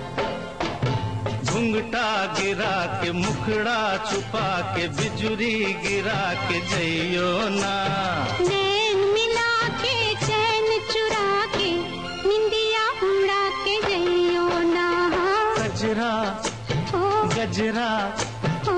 घुंघटा गिरा के, मुखड़ा छुपा के, बिजुरी गिरा के जइयो ना। नैन मिला के चैन चुरा के, निंदिया उड़ा के जइयो ना। गजरा ओ गजरा ओ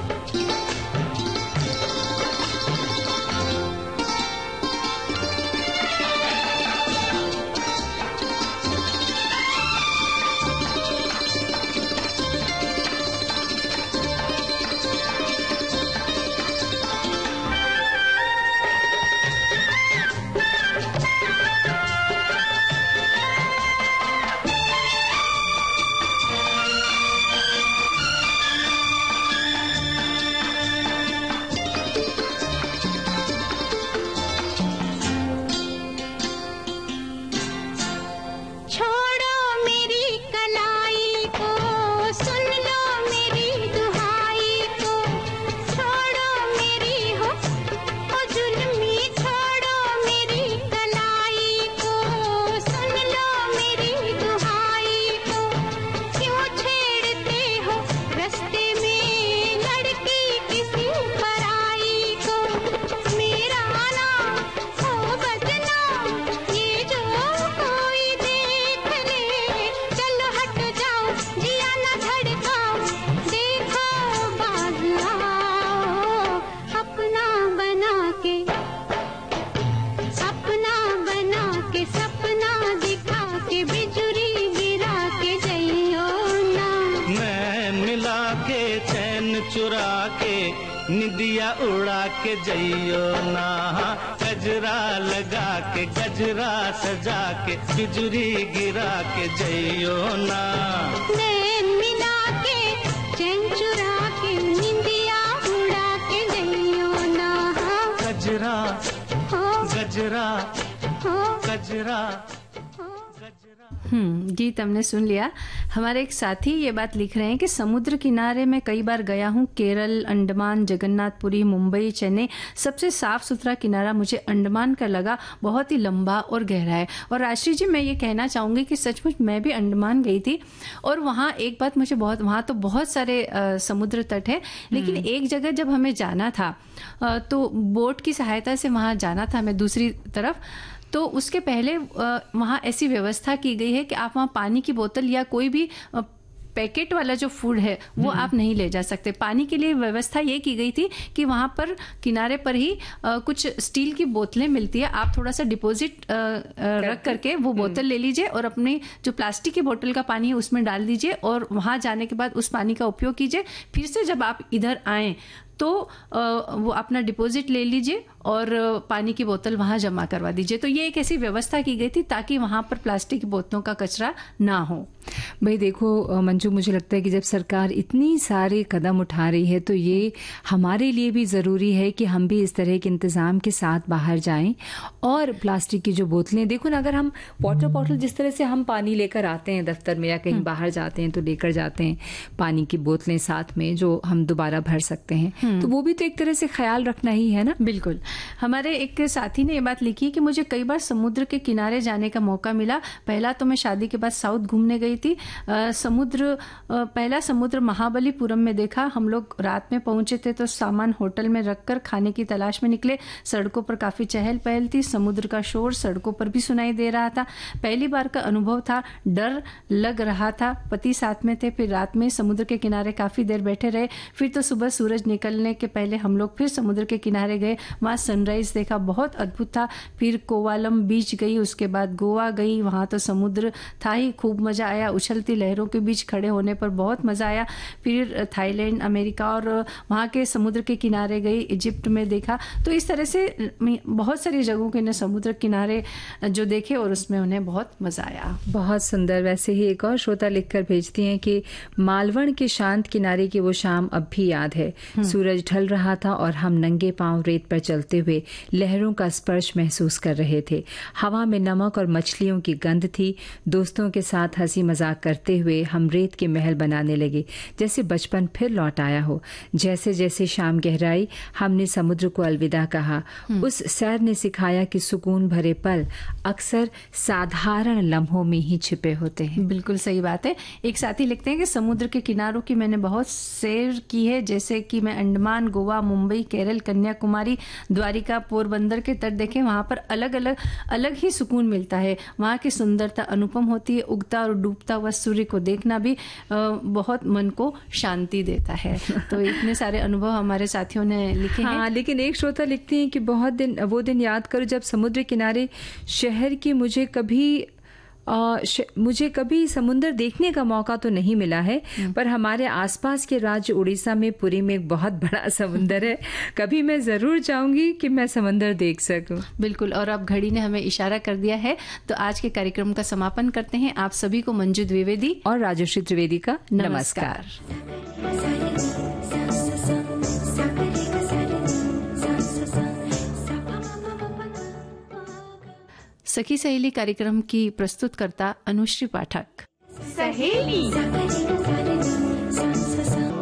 चुरा के, निदिया उड़ा के जइयो ना। गजरा लगा के, गजरा सजा के, बिजुरी गिरा के जइयो ना। नैन मिला के चैन चुरा के, निंदिया उड़ा के जइयो ना। गजरा हो गजरा हो गजरा हम्म गीत हमने सुन लिया। हमारे एक साथी ये बात लिख रहे हैं कि समुद्र किनारे में कई बार गया हूँ, केरल, अंडमान, जगन्नाथपुरी, मुंबई, चेन्नई। सबसे साफ सुथरा किनारा मुझे अंडमान का लगा, बहुत ही लंबा और गहरा है। और राष्ट्रीय जी, मैं ये कहना चाहूँगी कि सचमुच मैं भी अंडमान गई थी और वहाँ एक बात मुझे बहुत, वहाँ तो बहुत सारे आ, समुद्र तट है, लेकिन एक जगह जब हमें जाना था आ, तो बोट की सहायता से वहाँ जाना था हमें दूसरी तरफ। तो उसके पहले वहाँ ऐसी व्यवस्था की गई है कि आप वहाँ पानी की बोतल या कोई भी पैकेट वाला जो फूड है वो आप नहीं ले जा सकते। पानी के लिए व्यवस्था ये की गई थी कि वहाँ पर किनारे पर ही आ, कुछ स्टील की बोतलें मिलती है, आप थोड़ा सा डिपॉजिट रख करके वो बोतल ले लीजिए और अपनी जो प्लास्टिक की बोतल का पानी है उसमें डाल दीजिए और वहाँ जाने के बाद उस पानी का उपयोग कीजिए। फिर से जब आप इधर आएँ तो वो अपना डिपॉजिट ले लीजिए और पानी की बोतल वहाँ जमा करवा दीजिए। तो ये एक ऐसी व्यवस्था की गई थी ताकि वहाँ पर प्लास्टिक की बोतलों का कचरा ना हो। भाई देखो मंजू, मुझे लगता है कि जब सरकार इतनी सारे कदम उठा रही है तो ये हमारे लिए भी ज़रूरी है कि हम भी इस तरह के इंतज़ाम के साथ बाहर जाएं। और प्लास्टिक की जो बोतलें, देखो ना, अगर हम वाटर बॉटल जिस तरह से हम पानी लेकर आते हैं दफ्तर में या कहीं बाहर जाते हैं तो लेकर जाते हैं पानी की बोतलें साथ में जो हम दोबारा भर सकते हैं, तो वो भी तो एक तरह से ख्याल रखना ही है ना। बिल्कुल। हमारे एक साथी ने ये बात लिखी कि मुझे कई बार समुद्र के किनारे जाने का मौका मिला। पहला तो मैं शादी के बाद साउथ घूमने गई थी। आ, समुद्र आ, पहला समुद्र महाबलीपुरम में देखा। हम लोग रात में पहुंचे थे तो सामान होटल में रखकर खाने की तलाश में निकले। सड़कों पर काफी चहल पहल थी, समुद्र का शोर सड़कों पर भी सुनाई दे रहा था। पहली बार का अनुभव था, डर लग रहा था। पति साथ में थे। फिर रात में समुद्र के किनारे काफी देर बैठे रहे। फिर तो सुबह सूरज निकल निकलने के पहले हम लोग फिर समुद्र के किनारे गए, वहाँ सनराइज देखा, बहुत अद्भुत था। फिर कोवालम बीच गई, उसके बाद गोवा गई, वहाँ तो समुद्र था ही, खूब मज़ा आया। उछलती लहरों के बीच खड़े होने पर बहुत मज़ा आया। फिर थाईलैंड, अमेरिका और वहाँ के समुद्र के किनारे गई, इजिप्ट में देखा। तो इस तरह से बहुत सारी जगहों के ने समुद्र किनारे जो देखे और उसमें उन्हें बहुत मज़ा आया। बहुत सुंदर। वैसे ही एक और श्रोता लिखकर भेजती हैं कि मालवण के शांत किनारे की वो शाम अब भी याद है। सूरज ढल रहा था और हम नंगे पांव रेत पर चलते हुए लहरों का स्पर्श महसूस कर रहे थे। हवा में नमक और मछलियों की गंध थी। दोस्तों के साथ हंसी मजाक करते हुए हम रेत के महल बनाने लगे, जैसे बचपन फिर लौट आया हो। जैसे जैसे शाम गहराई, हमने समुद्र को अलविदा कहा। उस सैर ने सिखाया कि सुकून भरे पल अक्सर साधारण लम्हों में ही छिपे होते हैं। बिल्कुल सही बात है। एक साथी लिखते हैं कि समुद्र के किनारों की मैंने बहुत सैर की है, जैसे कि मैं अंडमान, गोवा, मुंबई, केरल, कन्याकुमारी, द्वारिका, पोरबंदर के तट देखे। वहाँ पर अलग अलग अलग ही सुकून मिलता है। वहाँ की सुंदरता अनुपम होती है। उगता और डूबता हुआ सूर्य को देखना भी बहुत मन को शांति देता है। तो इतने सारे अनुभव हमारे साथियों ने लिखे हाँ, हैं। लेकिन एक श्रोता लिखती हैं कि बहुत दिन वो दिन याद करो जब समुद्र किनारे शहर की मुझे कभी आ, श, मुझे कभी समुद्र देखने का मौका तो नहीं मिला है, पर हमारे आसपास के राज्य उड़ीसा में पुरी में एक बहुत बड़ा समुद्र है। कभी मैं जरूर चाहूंगी कि मैं समुद्र देख सकूं। बिल्कुल। और अब घड़ी ने हमें इशारा कर दिया है, तो आज के कार्यक्रम का समापन करते हैं। आप सभी को मंजू द्विवेदी और राजश्री त्रिवेदी का नमस्कार, नमस्कार। सखी सहेली कार्यक्रम की प्रस्तुतकर्ता अनुश्री पाठक। सहेली।